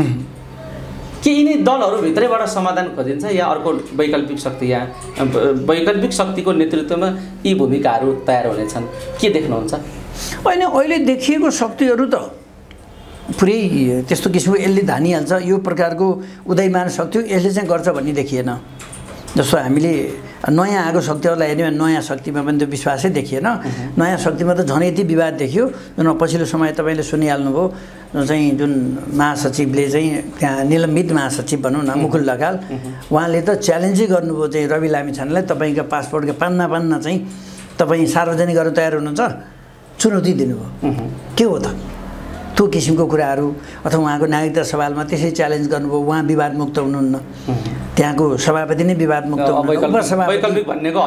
के यिनी दलहरूभित्रैबाट समाधान खोजिन्छ या अर्को वैकल्पिक शक्ति, यहाँ वैकल्पिक शक्तिको नेतृत्वमा यी भूमिकाहरू तयार हुनेछन्, के देख्नुहुन्छ?
होइन, अहिले देखिएको शक्तिहरू त पुरै त्यस्तो किसिमको यसले धानिहाल्छ, यो प्रकारको उदयमान शक्ति यसले चाहिँ गर्छ भन्ने देखिएन। जस्तो हामीले नयाँ आएको शक्तिहरूलाई हेर्ने नयाँ शक्तिमा पनि त्यो विश्वासै देखिएन। नयाँ शक्तिमा त झन् यति विवाद देखियो। जुन पछिल्लो समय तपाईँले सुनिहाल्नुभयो चाहिँ जुन महासचिवले चाहिँ त्यहाँ निलम्बित महासचिव भनौँ न मुकुल लगाल, उहाँले त च्यालेन्जै गर्नुभयो चाहिँ रवि लामिछानेलाई, तपाईँका पासपोर्टका पान्ना चाहिँ तपाईँ सार्वजनिक गर्न तयार हुनुहुन्छ, चुनौती दिनुभयो। के हो त त्यो किसिमको कुराहरू? अथवा उहाँको नागरिकता सवालमा त्यसै च्यालेन्ज गर्नुभयो, उहाँ विवादमुक्त हुनुहुन्न, त्यहाँको सभापति नै विवादमुक्त हुनुहुन्न,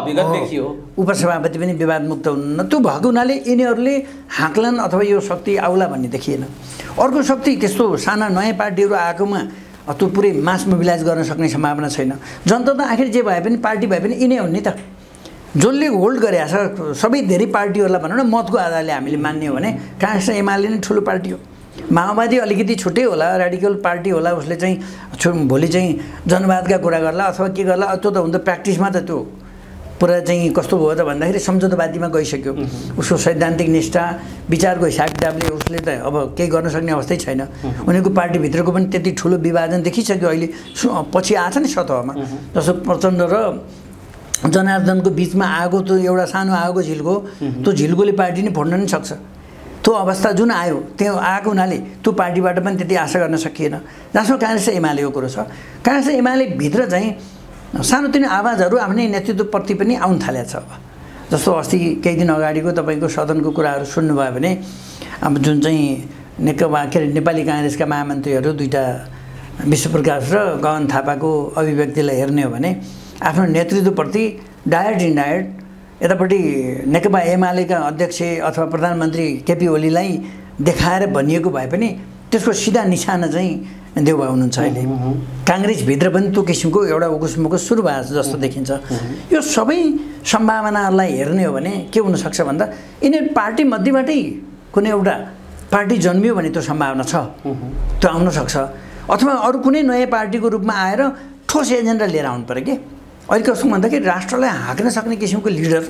उपसभापति पनि विवादमुक्त हुनुहुन्न। त्यो भएको हुनाले यिनीहरूले हाँक्लान् अथवा यो शक्ति आउला भन्ने देखिएन। अर्को शक्ति त्यस्तो साना नयाँ पार्टीहरू आएकोमा त्यो पुरै मास मोबिलाइज गर्न सक्ने सम्भावना छैन। जनता त आखिर जे भए पनि पार्टी भए पनि यिनै हुन् नि त। जसले होल्ड गरेका छ सबै धेरै पार्टीहरूलाई भनौँ न मतको आधारले हामीले मान्ने हो भने काङ्ग्रेस र एमाले नै ठुलो पार्टी हो। माओवादी अलिकति छुट्टै होला, रेडिकल पार्टी होला, उसले चाहिँ भोलि चाहिँ जनवादका कुरा गर्ला अथवा के गर्ला, त्यो त हुन्छ प्र्याक्टिसमा त त्यो पुरा चाहिँ कस्तो भयो त भन्दाखेरि सम्झौतावादीमा गइसक्यो। उसको सैद्धान्तिक निष्ठा विचारको हिसाब किताबले उसले त अब केही गर्न सक्ने अवस्थै छैन। उनीहरूको पार्टीभित्रको पनि त्यति ठुलो विभाजन देखिसक्यो अहिले, पछि आएछ नि सतहमा। जस्तो प्रचण्ड र जनार्दनको बिचमा आएको त्यो एउटा सानो आगो झिल्को, त्यो झिल्कोले पार्टी नै फोड्न नि सक्छ। त्यो अवस्था जुन आयो त्यो आएको हुनाले त्यो पार्टीबाट पनि त्यति आशा गर्न सकिएन। जहाँसम्म काङ्ग्रेस र एमालेको कुरो छ, काङ्ग्रेस र एमाले भित्र चाहिँ सानोतिनो आवाजहरू आफ्नै नेतृत्वप्रति पनि आउन थालेको छ। अब जस्तो अस्ति केही दिन अगाडिको तपाईँको सदनको कुराहरू सुन्नुभयो भने अब जुन चाहिँ नेकपा के अरे नेपाली काङ्ग्रेसका महामन्त्रीहरू दुईटा विश्वप्रकाश र गगन थापाको अभिव्यक्तिलाई हेर्ने हो भने आफ्नो नेतृत्वप्रति डायरेक्ट इन्डायरेक्ट यतापट्टि नेकपा एमालेका अध्यक्ष अथवा प्रधानमन्त्री केपी ओलीलाई देखाएर भनिएको भए पनि त्यसको सिधा निशाना चाहिँ देउबा हुनुहुन्छ। अहिले काङ्ग्रेसभित्र पनि त्यो किसिमको एउटा उकुसमुकुस सुरु भएको छ जस्तो देखिन्छ। यो सबै सम्भावनाहरूलाई हेर्ने हो भने के हुनसक्छ भन्दा यिनीहरू पार्टी मध्येबाटै कुनै एउटा पार्टी जन्मियो भने त्यो सम्भावना छ, त्यो आउन सक्छ। अथवा अरू कुनै नयाँ पार्टीको रूपमा आएर ठोस एजेन्डा लिएर आउनु पऱ्यो कि। अहिले कस्तो भन्दाखेरि राष्ट्रलाई हाँक्न सक्ने किसिमको लिडर,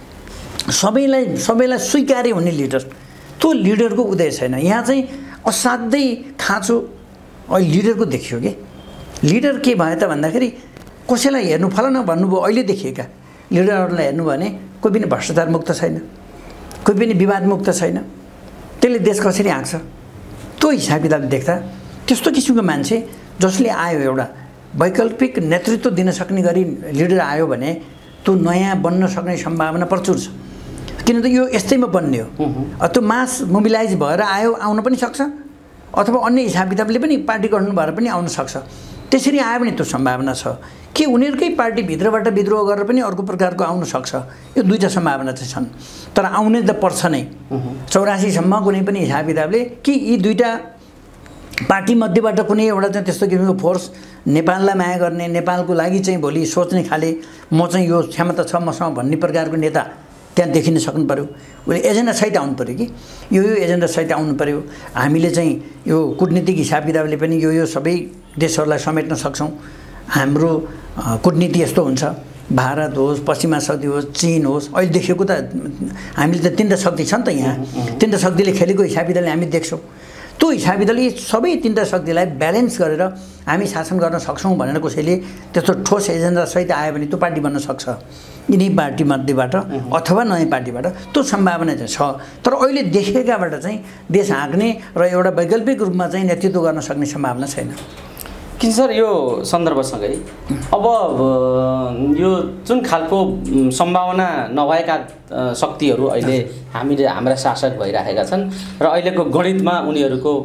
सबैलाई स्वीकार्य हुने लिडर, त्यो लिडरको उदय छैन। यहाँ चाहिँ असाध्यै खाँचो अहिले लिडरको देखियो कि। लिडर के भयो त भन्दाखेरि कसैलाई हेर्नु फलाना भन्नुभयो अहिले देखिएका लिडरहरूलाई हेर्नु भने कोही पनि भ्रष्टाचार मुक्त छैन, कोही पनि विवाद मुक्त छैन। त्यसले देश कसरी हाँक्छ? त्यो हिसाब किताब देख्दा त्यस्तो किसिमको मान्छे जसले आयो एउटा वैकल्पिक नेतृत्व दिन सक्ने गरी लिडर आयो भने त्यो नयाँ बन्न सक्ने सम्भावना प्रचुर छ। किन त यो यस्तैमा बन्ने हो। त्यो मास मोबिलाइज भएर आउन पनि सक्छ अथवा अन्य हिसाब किताबले पनि पार्टी गठन भएर पनि आउन सक्छ। त्यसरी आयो भने त्यो सम्भावना छ कि उनीहरूकै पार्टीभित्रबाट विद्रोह गरेर पनि अर्को प्रकारको आउन सक्छ। यो दुईवटा सम्भावना चाहिँ छन्, तर आउने त पर्छ नै। 84 सम्म कुनै पनि हिसाब किताबले कि यी दुईवटा पार्टी मध्येबाट कुनै एउटा चाहिँ त्यस्तो किसिमको फोर्स नेपाललाई माया गर्ने, नेपालको लागि चाहिँ भोलि सोच्ने खाले म चाहिँ यो क्षमता छ मसँग भन्ने प्रकारको नेता त्यहाँ देखिन सक्नु पऱ्यो। उसले एजेन्डा सहित आउनु पऱ्यो कि यो एजेन्डा सहित आउनु पऱ्यो। हामीले चाहिँ यो कूटनीतिक हिसाब किताबले पनि यो सबै देशहरूलाई समेट्न सक्छौँ। हाम्रो कूटनीति यस्तो हुन्छ, भारत होस्, पश्चिमा शक्ति होस्, चीन होस्, अहिले देखेको त हामीले त तीनवटा शक्ति छ नि त यहाँ, तीनवटा शक्तिले खेलेको हिसाब किताबले हामी देख्छौँ। त्यो हिसाब किताबले सबै तीनवटा शक्तिलाई ब्यालेन्स गरेर हामी शासन गर्न सक्छौँ भनेर कसैले त्यस्तो ठोस एजेन्डा सहित आयो भने त्यो पार्टी बन्न सक्छ यिनै पार्टी मध्येबाट अथवा नयाँ पार्टीबाट, त्यो सम्भावना चाहिँ छ। तर अहिले देखेकाबाट चाहिँ देश हाँक्ने र एउटा वैकल्पिक रूपमा चाहिँ नेतृत्व गर्न सक्ने सम्भावना छैन।
किन सर यो सन्दर्भसँगै अब यो जुन खालको सम्भावना नभएका शक्तिहरू अहिले हाम्रा शासक भइरहेका छन् र अहिलेको गणितमा उनीहरूको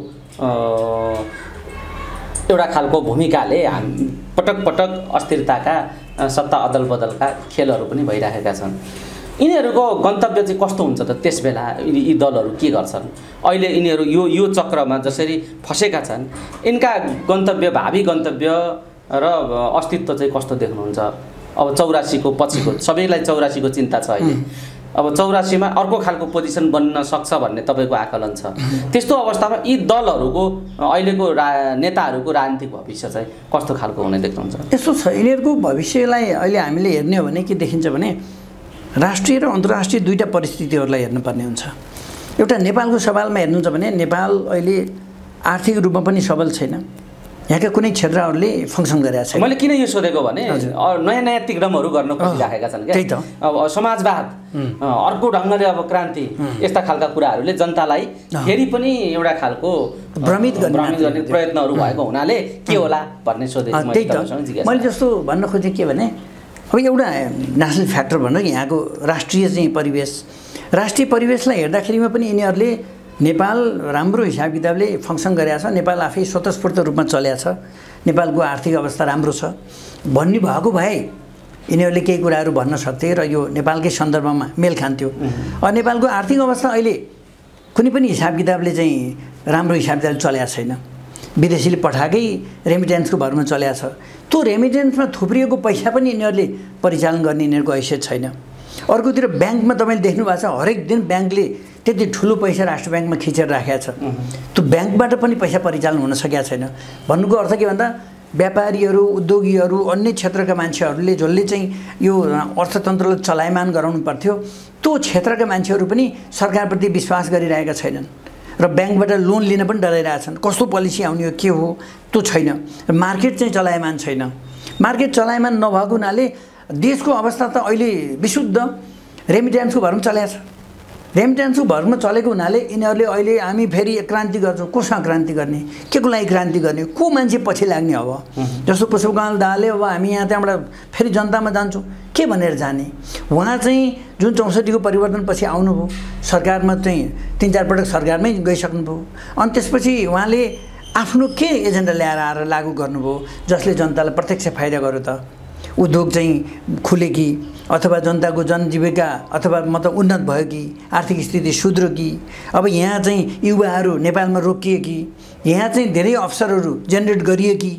एउटा खालको भूमिकाले पटक पटक अस्थिरताका सत्ता अदल बदलका खेलहरू पनि भइरहेका छन्। यिनीहरूको गन्तव्य चाहिँ कस्तो हुन्छ त? त्यसबेला यी दलहरू के गर्छन्? अहिले यिनीहरू यो चक्रमा जसरी फसेका छन्, यिनका गन्तव्य, भावी गन्तव्य र अस्तित्व चाहिँ कस्तो देख्नुहुन्छ? अब 84 को पछिको सबैलाई 84 को चिन्ता छ अहिले। अब 84 मा अर्को खालको पोजिसन बन्न सक्छ भन्ने तपाईँको आकलन छ। त्यस्तो अवस्थामा यी दलहरूको अहिलेको नेताहरूको राजनीतिक भविष्य चाहिँ कस्तो खालको हुने देख्नुहुन्छ?
यस्तो छ, यिनीहरूको भविष्यलाई अहिले हामीले हेर्ने हो भने के देखिन्छ भने राष्ट्रिय र अन्तर्राष्ट्रिय दुईवटा परिस्थितिहरूलाई हेर्नुपर्ने हुन्छ। एउटा नेपालको सवालमा हेर्नुहुन्छ भने नेपाल अहिले आर्थिक रूपमा पनि सबल छैन, यहाँका कुनै क्षेत्रहरूले फङ्सन गरेका छैन।
मैले किन यो सोधेको भने नयाँ नयाँ तिक्रमहरू गर्न खोजिरहेका छन् क्या,
त्यही त।
अब समाजवाद, अर्को ढङ्गले अब क्रान्ति, यस्ता खालका कुराहरूले जनतालाई फेरि पनि एउटा खालको
भ्रमित गर्ने
प्रयत्नहरू भएको हुनाले के होला भन्ने सोधेको।
त्यही त मैले जस्तो भन्न खोजेँ के भने अब एउटा नेसनल फ्याक्टर भनौँ यहाँको राष्ट्रिय चाहिँ राष्ट्रिय परिवेशलाई हेर्दाखेरिमा पनि यिनीहरूले नेपाल राम्रो हिसाब किताबले फङ्सन गरेको छ, नेपाल आफै स्वतस्फूर्त रूपमा चलेको छ, नेपालको आर्थिक अवस्था राम्रो छ भन्ने भएको भए यिनीहरूले केही कुराहरू भन्न सक्थे र यो नेपालकै सन्दर्भमा मेल खान्थ्यो। नेपालको आर्थिक अवस्था अहिले कुनै पनि हिसाब किताबले चाहिँ राम्रो हिसाब किताबले चलेको छैन, विदेशीले पठाएकै रेमिटेन्सको भरमा चलेको छ। त्यो रेमिटेन्समा थुप्रिएको पैसा पनि यिनीहरूले परिचालन गर्ने यिनीहरूको हैसियत छैन। अर्कोतिर ब्याङ्कमा तपाईँले देख्नु भएको छ हरेक दिन ब्याङ्कले त्यति ठुलो पैसा राष्ट्र ब्याङ्कमा खिचेर राखेको छ, त्यो ब्याङ्कबाट पनि पैसा परिचालन हुन सकेको छैन। भन्नुको अर्थ के भन्दा व्यापारीहरू, उद्योगीहरू, अन्य क्षेत्रका मान्छेहरूले जसले चाहिँ यो अर्थतन्त्रलाई चलायमान गराउनु पर्थ्यो त्यो क्षेत्रका मान्छेहरू पनि सरकारप्रति विश्वास गरिरहेका छैनन् र ब्याङ्कबाट लोन लिन पनि डराइरहेछन्। कस्तो पोलिसी आउने हो के हो त्यो छैन। मार्केट चाहिँ चलायमान छैन। मार्केट चलायमान नभएको हुनाले देशको अवस्था त अहिले विशुद्ध रेमिटेन्सको भरमा चलेको छ। रेमिटेन्सको भरमा चलेको हुनाले यिनीहरूले अहिले हामी फेरि क्रान्ति गर्छौँ, कोसँग क्रान्ति गर्ने, के को लागि क्रान्ति गर्ने, को मान्छे पछि लाग्ने अब जस्तो पुष्पकमल दाहालले अब हामी यहाँ त्यहाँबाट फेरि जनतामा जान्छौँ के भनेर जाने। उहाँ चाहिँ जुन 64 को परिवर्तनपछि आउनुभयो, सरकारमा चाहिँ 3-4 पटक सरकारमै गइसक्नुभयो, अनि त्यसपछि उहाँले आफ्नो के एजेन्डा ल्याएर आएर लागू गर्नुभयो जसले जनतालाई प्रत्यक्ष फाइदा गर्यो त? उद्योग चाहिँ खुले कि अथवा जनताको जनजीविका अथवा मतलब उन्नत भयो कि, आर्थिक स्थिति सुध्रो कि, अब यहाँ चाहिँ युवाहरू नेपालमा रोकिए कि, यहाँ चाहिँ धेरै अवसरहरू जेनेरेट गरिए कि,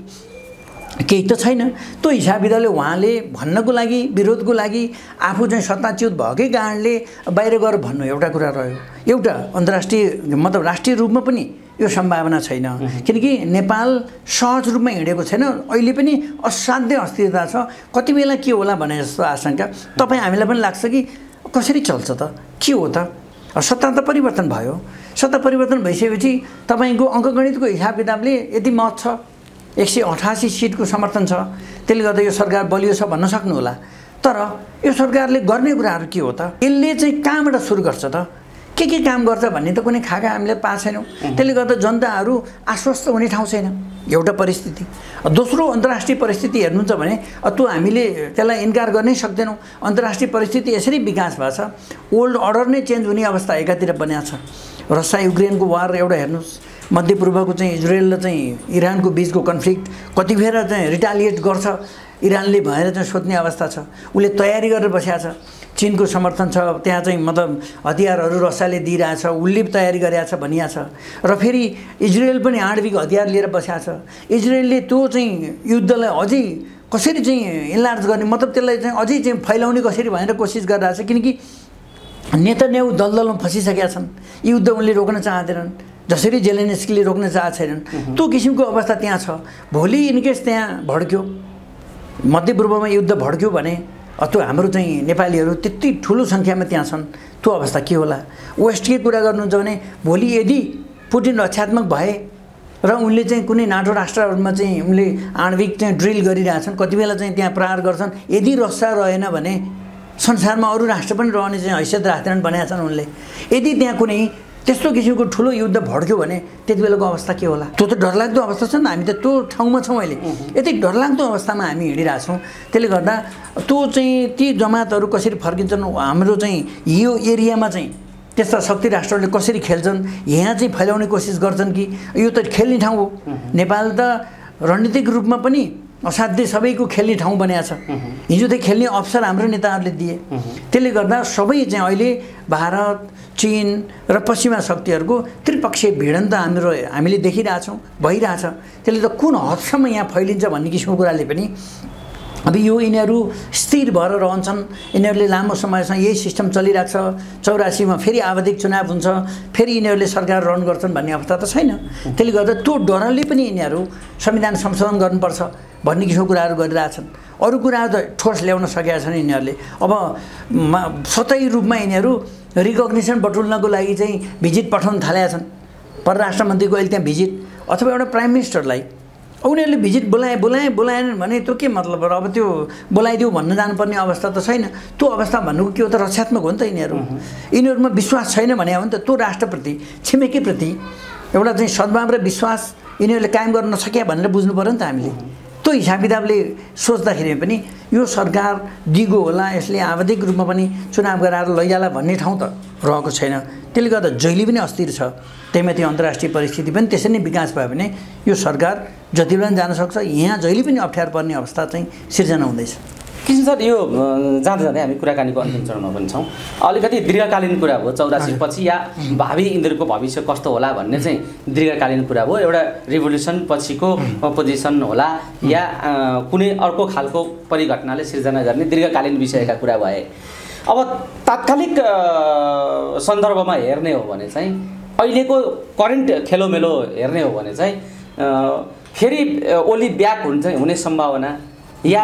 केही त छैन। त्यो हिसाब किताबले उहाँले भन्नको लागि, विरोधको लागि आफू चाहिँ सत्ताच्युत भएकै कारणले बाहिर गएर भन्नु एउटा कुरा रह्यो। एउटा अन्तर्राष्ट्रिय मतलब राष्ट्रिय रूपमा पनि यो सम्भावना छैन, किनकि नेपाल सहज रूपमा हिँडेको छैन। अहिले पनि असाध्य अस्थिरता छ, कति बेला के होला भने जस्तो आशंका तपाईँ हामीलाई पनि लाग्छ कि कसरी चल्छ त, के हो त? सत्ता त परिवर्तन भयो, सत्ता परिवर्तन भइसकेपछि तपाईँको अङ्कगणितको हिसाब किताबले यति मत छ, 188 सिटको समर्थन छ, त्यसले गर्दा यो सरकार बलियो छ भन्न सक्नु होला। तर यो सरकारले गर्ने कुराहरू के हो त? यसले चाहिँ कहाँबाट सुरु गर्छ त? के काम गर्छ भन्ने त कुनै खाका हामीले पाएको छैनौँ। त्यसले गर्दा जनताहरू आश्वस्त हुने ठाउँ छैन, एउटा परिस्थिति। दोस्रो अन्तर्राष्ट्रिय परिस्थिति हेर्नुहुन्छ भने त्यो हामीले त्यसलाई इन्कार गर्नै सक्दैनौँ। अन्तर्राष्ट्रिय परिस्थिति यसरी विकास भएको छ, ओल्ड अर्डर नै चेन्ज हुने अवस्था एकातिर बनेको छ। रसिया युक्रेनको वार एउटा हेर्नुहोस्, मध्यपूर्वको चाहिँ इजरायल र चाहिँ इरानको बिचको कन्फ्लिक्ट कतिखेर चाहिँ रिटालिएट गर्छ इरानले भनेर चाहिँ सोध्ने अवस्था छ। उसले तयारी गरेर बसेको छ, चीनको समर्थन छ, त्यहाँ चाहिँ मतलब हतियारहरू रसियाले दिइरहेछ, उसले तयारी गरेको छ भनिएको छ। र फेरि इजरायल पनि आणविक हतियार लिएर बसेको छ। इजरायलले त्यो चाहिँ युद्धलाई अझै कसरी चाहिँ इन्लार्ज गर्ने, मतलब त्यसलाई चाहिँ अझै चाहिँ फैलाउने कसरी भनेर कोसिस गरिरहेछ, किनकि नेतान्याहु दलदलमा फसिसकेका छन्। युद्ध उनले रोक्न चाहँदैनन्, जसरी जेलेन्स्कीले रोक्न चाहेको छैनन्। त्यो किसिमको अवस्था त्यहाँ छ। भोलि इनकेस त्यहाँ भड्क्यो, मध्यपूर्वमा युद्ध भड्क्यो भने अथवा हाम्रो चाहिँ नेपालीहरू त्यति ठुलो सङ्ख्यामा त्यहाँ छन्, त्यो अवस्था के होला? वेस्टकै कुरा गर्नुहुन्छ भने भोलि यदि पुटिन रक्षात्मक भए र उनले चाहिँ कुनै नाटो राष्ट्रहरूमा चाहिँ उनले आणविक चाहिँ ड्रिल गरिरहेछन्, कति बेला चाहिँ त्यहाँ प्रहार गर्छन्, यदि रक्षा रहेन भने संसारमा अरू राष्ट्र पनि रहने चाहिँ हैसियत राख्दैनन् भनेका छन् उनले। यदि त्यहाँ कुनै त्यस्तो किसिमको ठुलो युद्ध भड्क्यो भने त्यति बेलाको अवस्था के होला? त्यो त डरलाग्दो अवस्था छ नि। हामी त त्यो ठाउँमा छौँ अहिले, यति डरलाग्दो अवस्थामा हामी हिँडिरहेछौँ। त्यसले गर्दा त्यो चाहिँ ती जमातहरू कसरी फर्किन्छन्, हाम्रो चाहिँ यो एरियामा चाहिँ त्यस्ता शक्ति राष्ट्रहरूले कसरी खेल्छन्, यहाँ चाहिँ फैलाउने कोसिस गर्छन् कि यो त खेल्ने ठाउँ हो। नेपाल त रणनीतिक रूपमा पनि असाध्यै सबैको खेल्ने ठाउँ बनेको छ। हिजो त खेल्ने अवसर हाम्रो नेताहरूले दिए। त्यसले गर्दा सबै चाहिँ अहिले भारत, चीन र पश्चिमा शक्तिहरूको त्रिपक्षीय भिडन्त हामीले देखिरहेछौँ, भइरहेछ। त्यसले त कुन हदसम्म यहाँ फैलिन्छ भन्ने किसिमको कुराले पनि अब यो यिनीहरू स्थिर भएर रहन्छन्, यिनीहरूले लामो समयसम्म यही सिस्टम चलिरहेको छ। 84मा फेरि आवधिक चुनाव हुन्छ, फेरि यिनीहरूले सरकार रन गर्छन् भन्ने अवस्था त छैन। त्यसले गर्दा त्यो डरले पनि यिनीहरू संविधान संशोधन गर्नुपर्छ भन्ने किसिमको कुराहरू गरिरहेछन्। अरू कुराहरू त ठोस ल्याउन सकेका छन् यिनीहरूले। अब सतही रूपमा यिनीहरू रिकग्निसन बटुल्नको लागि चाहिँ भिजिट पठाउन थालेका छन्। परराष्ट्र मन्त्रीको अहिले त्यहाँ भिजिट अथवा एउटा प्राइम मिनिस्टरलाई उनीहरूले भिजिट बोलाएनन् भने त्यो के मतलब र? अब त्यो बोलाइदियो भन्न जानुपर्ने अवस्था त छैन। त्यो अवस्था भन्नुको के हो त? रक्षात्मक हो नि त यिनीहरूमा विश्वास छैन भने हो नि त। त्यो राष्ट्रप्रति, छिमेकीप्रति एउटा चाहिँ सद्भाव र विश्वास यिनीहरूले कायम गर्न नसके भनेर बुझ्नु पऱ्यो नि त हामीले। त्यो हिसाब किताबले सोच्दाखेरि पनि यो सरकार दिगो होला, यसले आवधिक रूपमा पनि चुनाव गराएर लैजाला भन्ने ठाउँ त रहेको छैन। त्यसले गर्दा जहिले पनि अस्थिर छ। त्यहीमाथि अन्तर्राष्ट्रिय परिस्थिति पनि त्यसरी नै विकास भयो भने यो सरकार जति बेला जान सक्छ, यहाँ जहिले पनि अप्ठ्यारो पर्ने अवस्था चाहिँ सिर्जना हुँदैछ।
किसिम सर, यो जाँदै जाँदै हामी कुराकानीको अन्तिम चरणमा पनि छौँ। अलिकति दीर्घकालीन कुरा हो, 84 पछि या भावी यिनीहरूको भविष्य कस्तो होला भन्ने चाहिँ दीर्घकालीन कुरा हो। एउटा रिभोल्युसन पछिको पोजिसन होला या कुनै अर्को खालको परिघटनाले सिर्जना गर्ने दीर्घकालीन विषयका कुरा भए। अब तात्कालिक सन्दर्भमा हेर्ने हो भने चाहिँ अहिलेको करेन्ट खेलोमेलो हेर्ने हो भने चाहिँ फेरि ओली ब्याक हुने सम्भावना या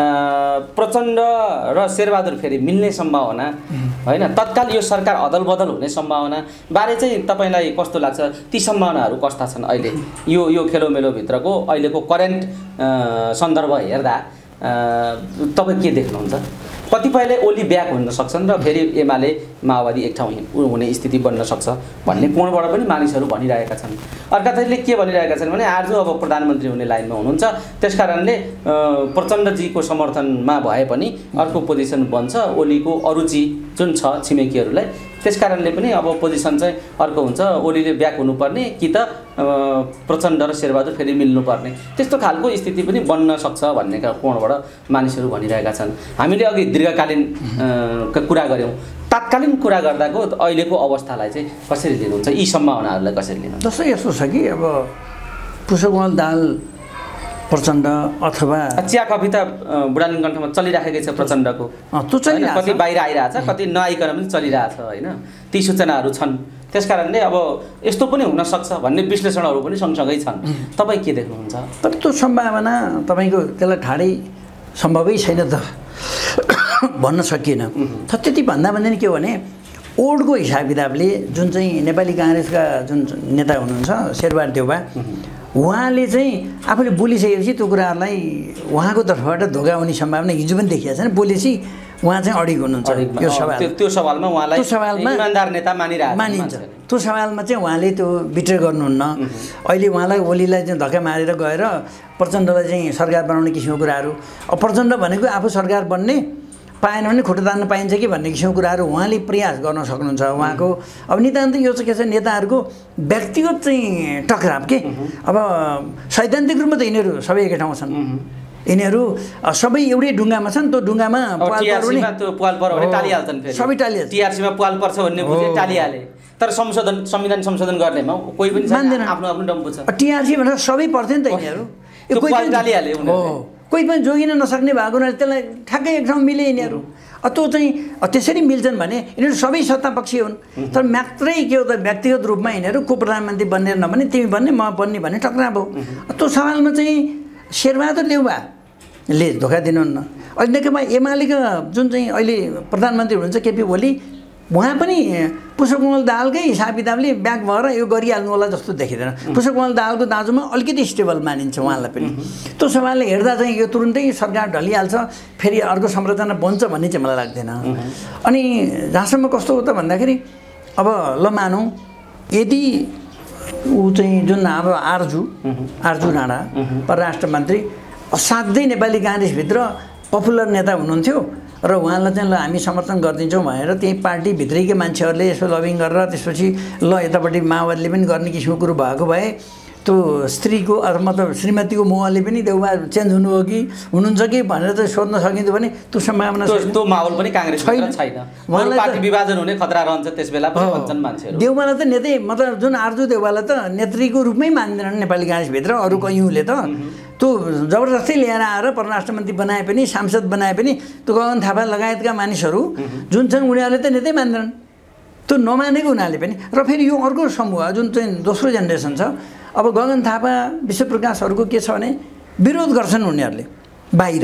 प्रचण्ड र शेरबहादुर फेरि मिल्ने सम्भावना होइन, तत्काल यो सरकार अदल बदल हुने सम्भावना बारे चाहिँ तपाईँलाई कस्तो लाग्छ? ती सम्भावनाहरू कस्ता छन् अहिले यो खेलोमेलोभित्रको अहिलेको करेन्ट सन्दर्भ हेर्दा तपाईँ के देख्नुहुन्छ? कतिपयले ओली ब्याक हुन सक्छन् र फेरि एमाले माओवादी एक ठाउँ हुने स्थिति बन्न सक्छ भन्ने कोणबाट पनि मानिसहरू भनिरहेका छन्। अर्कातर्फले के भनिरहेका छन् भने आज अब प्रधानमन्त्री हुने लाइनमा हुनुहुन्छ, त्यसकारणले प्रचण्डजीको समर्थनमा भए पनि अर्को पोजिसन बन्छ ओलीको अरुचि जुन छ छिमेकीहरूलाई, त्यसकारणले पनि अब पोजिसन चाहिँ अर्को हुन्छ। ओलीले ब्याक हुनुपर्ने कि त प्रचण्ड र शेरबहादुर फेरि मिल्नुपर्ने, त्यस्तो खालको स्थिति पनि बन्न सक्छ भन्ने कोणबाट मानिसहरू भनिरहेका छन्। हामीले अघि दीर्घकालीन कुरा गऱ्यौँ, तात्कालीन कुरा गर्दाको अहिलेको अवस्थालाई चाहिँ कसरी लिनुहुन्छ? यी सम्भावनाहरूलाई कसरी लिनुहुन्छ?
जस्तै यस्तो छ कि अब पुष्पकमल दाहाल प्रचण्ड अथवा
चिया कफी त बुढालिङ्गकण्ठमा चलिराखेकै छ प्रचण्डको,
त्यो चलिरहेको छ,
कति बाहिर आइरहेछ, कति नआइकन पनि चलिरहेछ होइन, ती सूचनाहरू छन्। त्यसकारणले अब यस्तो पनि हुनसक्छ भन्ने विश्लेषणहरू पनि सँगसँगै छन्। तपाईँ के देख्नुहुन्छ?
तर त्यो सम्भावना तपाईँको त्यसलाई ठाडै सम्भवै छैन त भन्न सकिएन। त्यति भन्दा भन्दैन के हो भने ओल्डको हिसाब किताबले जुन चाहिँ नेपाली काङ्ग्रेसका जुन नेता हुनुहुन्छ शेरबहादुर देउवा, उहाँले चाहिँ आफूले बोलिसकेपछि त्यो कुराहरूलाई उहाँको तर्फबाट धोका हुने सम्भावना हिजो पनि देखिएको छ। बोलेपछि उहाँ चाहिँ अडिग हुनुहुन्छ यो सवाल,
त्यो सवालमा उहाँलाई इमानदार नेता
मानिन्छ। त्यो सवालमा चाहिँ उहाँले त्यो बिट्रे गर्नुहुन्न। अहिले उहाँलाई ओलीलाई चाहिँ धक्का मारेर गएर प्रचण्डलाई चाहिँ सरकार बनाउने किसिमको कुराहरू, अब प्रचण्ड भनेको आफू सरकार बन्ने पाएन भने खुट्टा तान्न पाइन्छ कि भन्ने किसिमको कुराहरू उहाँले प्रयास गर्न सक्नुहुन्छ। उहाँको अब नितान्त यो चाहिँ के छ, नेताहरूको व्यक्तिगत चाहिँ टकराव के। अब सैद्धान्तिक रूपमा त यिनीहरू सबै एकै ठाउँमा छन्, यिनीहरू सबै एउटै ढुङ्गामा छन्। त्यो ढुङ्गामा
पुवाल पर्यो भने टालिहाल्छन्, फेरि
सबै टालिहाल्छ।
टिआरसीमा पुवाल पर्छ भन्ने बुझे टालिहाले, तर संविधान संशोधन गर्नेमा कोही पनि
मान्दैन,
आफ्नो आफ्नो डम्बु छ।
टिआरसी भनेर सबै पर्थ्यो नि त यिनीहरू,
टालिहाले
कोही पनि जोगिन नसक्ने भएको हुनाले त्यसलाई ठ्याक्कै एक ठाउँ मिले यिनीहरू। त्यो चाहिँ त्यसरी मिल्छन् भने यिनीहरू सबै सत्तापक्षी हुन्। तर मात्रै के हो त, व्यक्तिगत रूपमा यिनीहरू को प्रधानमन्त्री बन्ने नभने तिमी बन्ने म बन्ने भन्ने टक्राव हो। त्यो सवालमा चाहिँ शेरबहादुर देउवाले धोका दिनुहुन्न। अहिले नेकपा एमालेका जुन चाहिँ अहिले प्रधानमन्त्री हुनुहुन्छ केपी ओली, उहाँ पनि पुष्पकमल दाहालकै हिसाब किताबले ब्याक भएर यो गरिहाल्नु होला जस्तो देखिँदैन। पुष्पकमल दाहालको दाजुमा अलिकति स्टेबल मानिन्छ उहाँलाई पनि। त्यो सवालले हेर्दा चाहिँ यो तुरुन्तै सरकार ढलिहाल्छ, फेरि अर्को संरचना बन्छ भन्ने चाहिँ मलाई लाग्दैन। अनि जहाँसम्म कस्तो हो त भन्दाखेरि, अब ल मानौँ यदि ऊ चाहिँ जुन अब आरजु राणा परराष्ट्र मन्त्री असाध्यै नेपाली काङ्ग्रेसभित्र पपुलर नेता हुनुहुन्थ्यो र उहाँलाई चाहिँ ल हामी समर्थन गरिदिन्छौँ भनेर त्यही पार्टीभित्रैकै मान्छेहरूले यसो लबिङ गरेर त्यसपछि ल यतापट्टि माओवादीले पनि गर्ने किसिमको कुरो भएको भए त्यो स्त्रीको मतलब श्रीमतीको मोहले पनि देउबा चेन्ज हुनु हो कि हुनुहुन्छ कि भनेर चाहिँ सोध्न सकिन्थ्यो भने त्यो सम्भावना
त्यो माहौल पनि काङ्ग्रेसभित्र छैन। उहाँलाई पार्टी विभाजन हुने खतरा रहन्छ त्यसबेला पनि भन्छन् मान्छेहरू।
देउबालाई त नेतै मतलब जुन आरजु देउबालाई त नेत्रीको रूपमै मान्दैनन् नेपाली काङ्ग्रेसभित्र अरू कैयौँले त। त्यो जबरजस्ती लिएर आएर परराष्ट्र मन्त्री बनाए पनि सांसद बनाए पनि त्यो गगन थापा लगायतका मानिसहरू जुन छन् उनीहरूले त नेतै मान्दैनन्, त्यो नमानेको हुनाले पनि। र फेरि यो अर्को समूह जुन चाहिँ दोस्रो जेनेरेसन छ, अब गगन थापा विश्वप्रकाशहरूको के छ भने विरोध गर्छन् उनीहरूले बाहिर,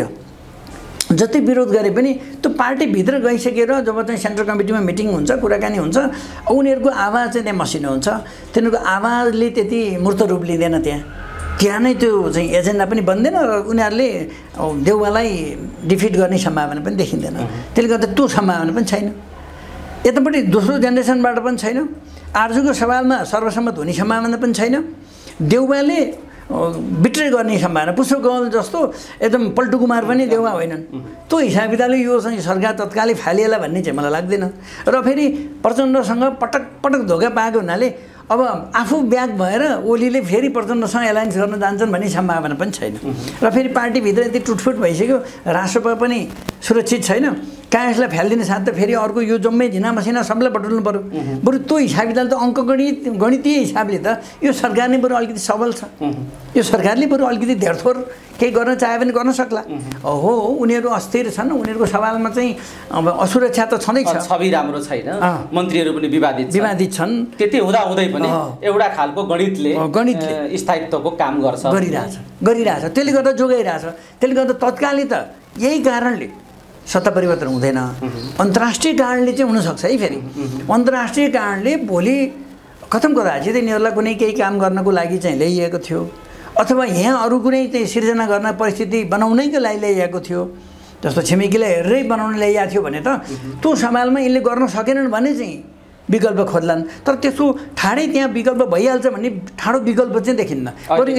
जति विरोध गरे पनि त्यो पार्टीभित्र गइसकेर जब चाहिँ सेन्ट्रल कमिटीमा मिटिङ हुन्छ, कुराकानी हुन्छ, उनीहरूको आवाज चाहिँ त्यहाँ मसिनो हुन्छ। तिनीहरूको आवाजले त्यति मूर्त रूप लिँदैन, त्यहाँ नै त्यो चाहिँ एजेन्डा पनि बन्दैन र उनीहरूले देउवालाई डिफिट गर्ने सम्भावना पनि देखिँदैन। त्यसले गर्दा त्यो सम्भावना पनि छैन। यतापट्टि दोस्रो जेनेरेसनबाट पनि छैन। आरजुको सवालमा सर्वसम्मत हुने सम्भावना पनि छैन। देउवाले बिट्रे गर्ने सम्भावना, पुष्पकमल जस्तो एकदम पल्टु कुमार पनि देउवा होइनन्। त्यो हिसाब किताबले यो चाहिँ सरकार तत्कालै फालिएला भन्ने चाहिँ मलाई लाग्दैन। र फेरि प्रचण्डसँग पटक पटक धोका पाएको हुनाले अब आफू ब्याक भएर ओलीले फेरि प्रचण्डसँग एलायन्स गर्न जान्छन् भन्ने सम्भावना पनि छैन। र फेरि पार्टीभित्र यति टुटफुट भइसक्यो, राष्ट्रपा पनि सुरक्षित छैन, काङ्ग्रेसलाई फ्यालिदिने साथ त फेरि अर्को यो जम्मै झिना मसिना सबलाई बटुल्नु पऱ्यो। बरु त्यो हिसाब किताब त गणितीय हिसाबले त यो सरकार नै बरु अलिकति सबल छ, यो सरकारले बरु अलिकति धेरथोर केही गर्न चाह्यो भने गर्न सक्ला। हो उनीहरू अस्थिर छन्, उनीहरूको सवालमा चाहिँ अब असुरक्षा त छँदैछ,
छवि राम्रो छैन, मन्त्रीहरू पनि विवादित छन्। त्यति हुँदा हुँदै पनि एउटा खालको गणितले स्थायित्वको काम गरिरहेछ। त्यसले गर्दा जोगाइरहेछ। त्यसले गर्दा तत्कालै त यही कारणले सत्ता परिवर्तन हुँदैन। अन्तर्राष्ट्रिय कारणले चाहिँ हुनसक्छ है। फेरि अन्तर्राष्ट्रिय कारणले भोलि खतम गर्दा चाहिँ यिनीहरूलाई कुनै केही काम गर्नको लागि चाहिँ ल्याइएको थियो, अथवा यहाँ अरू कुनै चाहिँ सिर्जना गर्न परिस्थिति बनाउनैको लागि ल्याइएको थियो, जस्तो छिमेकीलाई हेरेरै बनाउन ल्याइएको थियो भने त त्यो सम्हालमा यिनले गर्न सकेनन् भने चाहिँ विकल्प खोज्लान्। तर त्यसो ठाडै त्यहाँ विकल्प भइहाल्छ भन्ने ठाडो विकल्प चाहिँ देखिन्न। बरु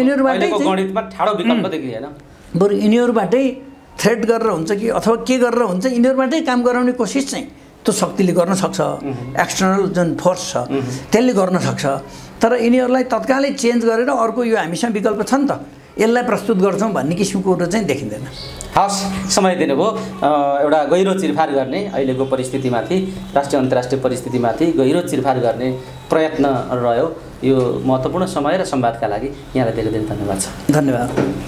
यिनीहरूबाटै थ्रेट गरेर हुन्छ कि अथवा के गरेर हुन्छ, यिनीहरूबाटै काम गराउने कोसिस चाहिँ त्यो शक्तिले गर्न सक्छ। एक्सटर्नल जुन फोर्स छ त्यसले गर्न सक्छ। तर यिनीहरूलाई तत्कालै चेन्ज गरेर अर्को यो हामीसँग विकल्प छ नि त, यसलाई प्रस्तुत गर्छौँ भन्ने किसिमको कुरो चाहिँ देखिँदैन। हस्, समय दिनुभयो। एउटा गहिरो चिरफार गर्ने अहिलेको परिस्थितिमाथि, राष्ट्रिय अन्तर्राष्ट्रिय परिस्थितिमाथि गहिरो चिरफार गर्ने प्रयत्न रह्यो। यो महत्त्वपूर्ण समय र संवादका लागि यहाँलाई धेरै धेरै धन्यवाद छ।
धन्यवाद।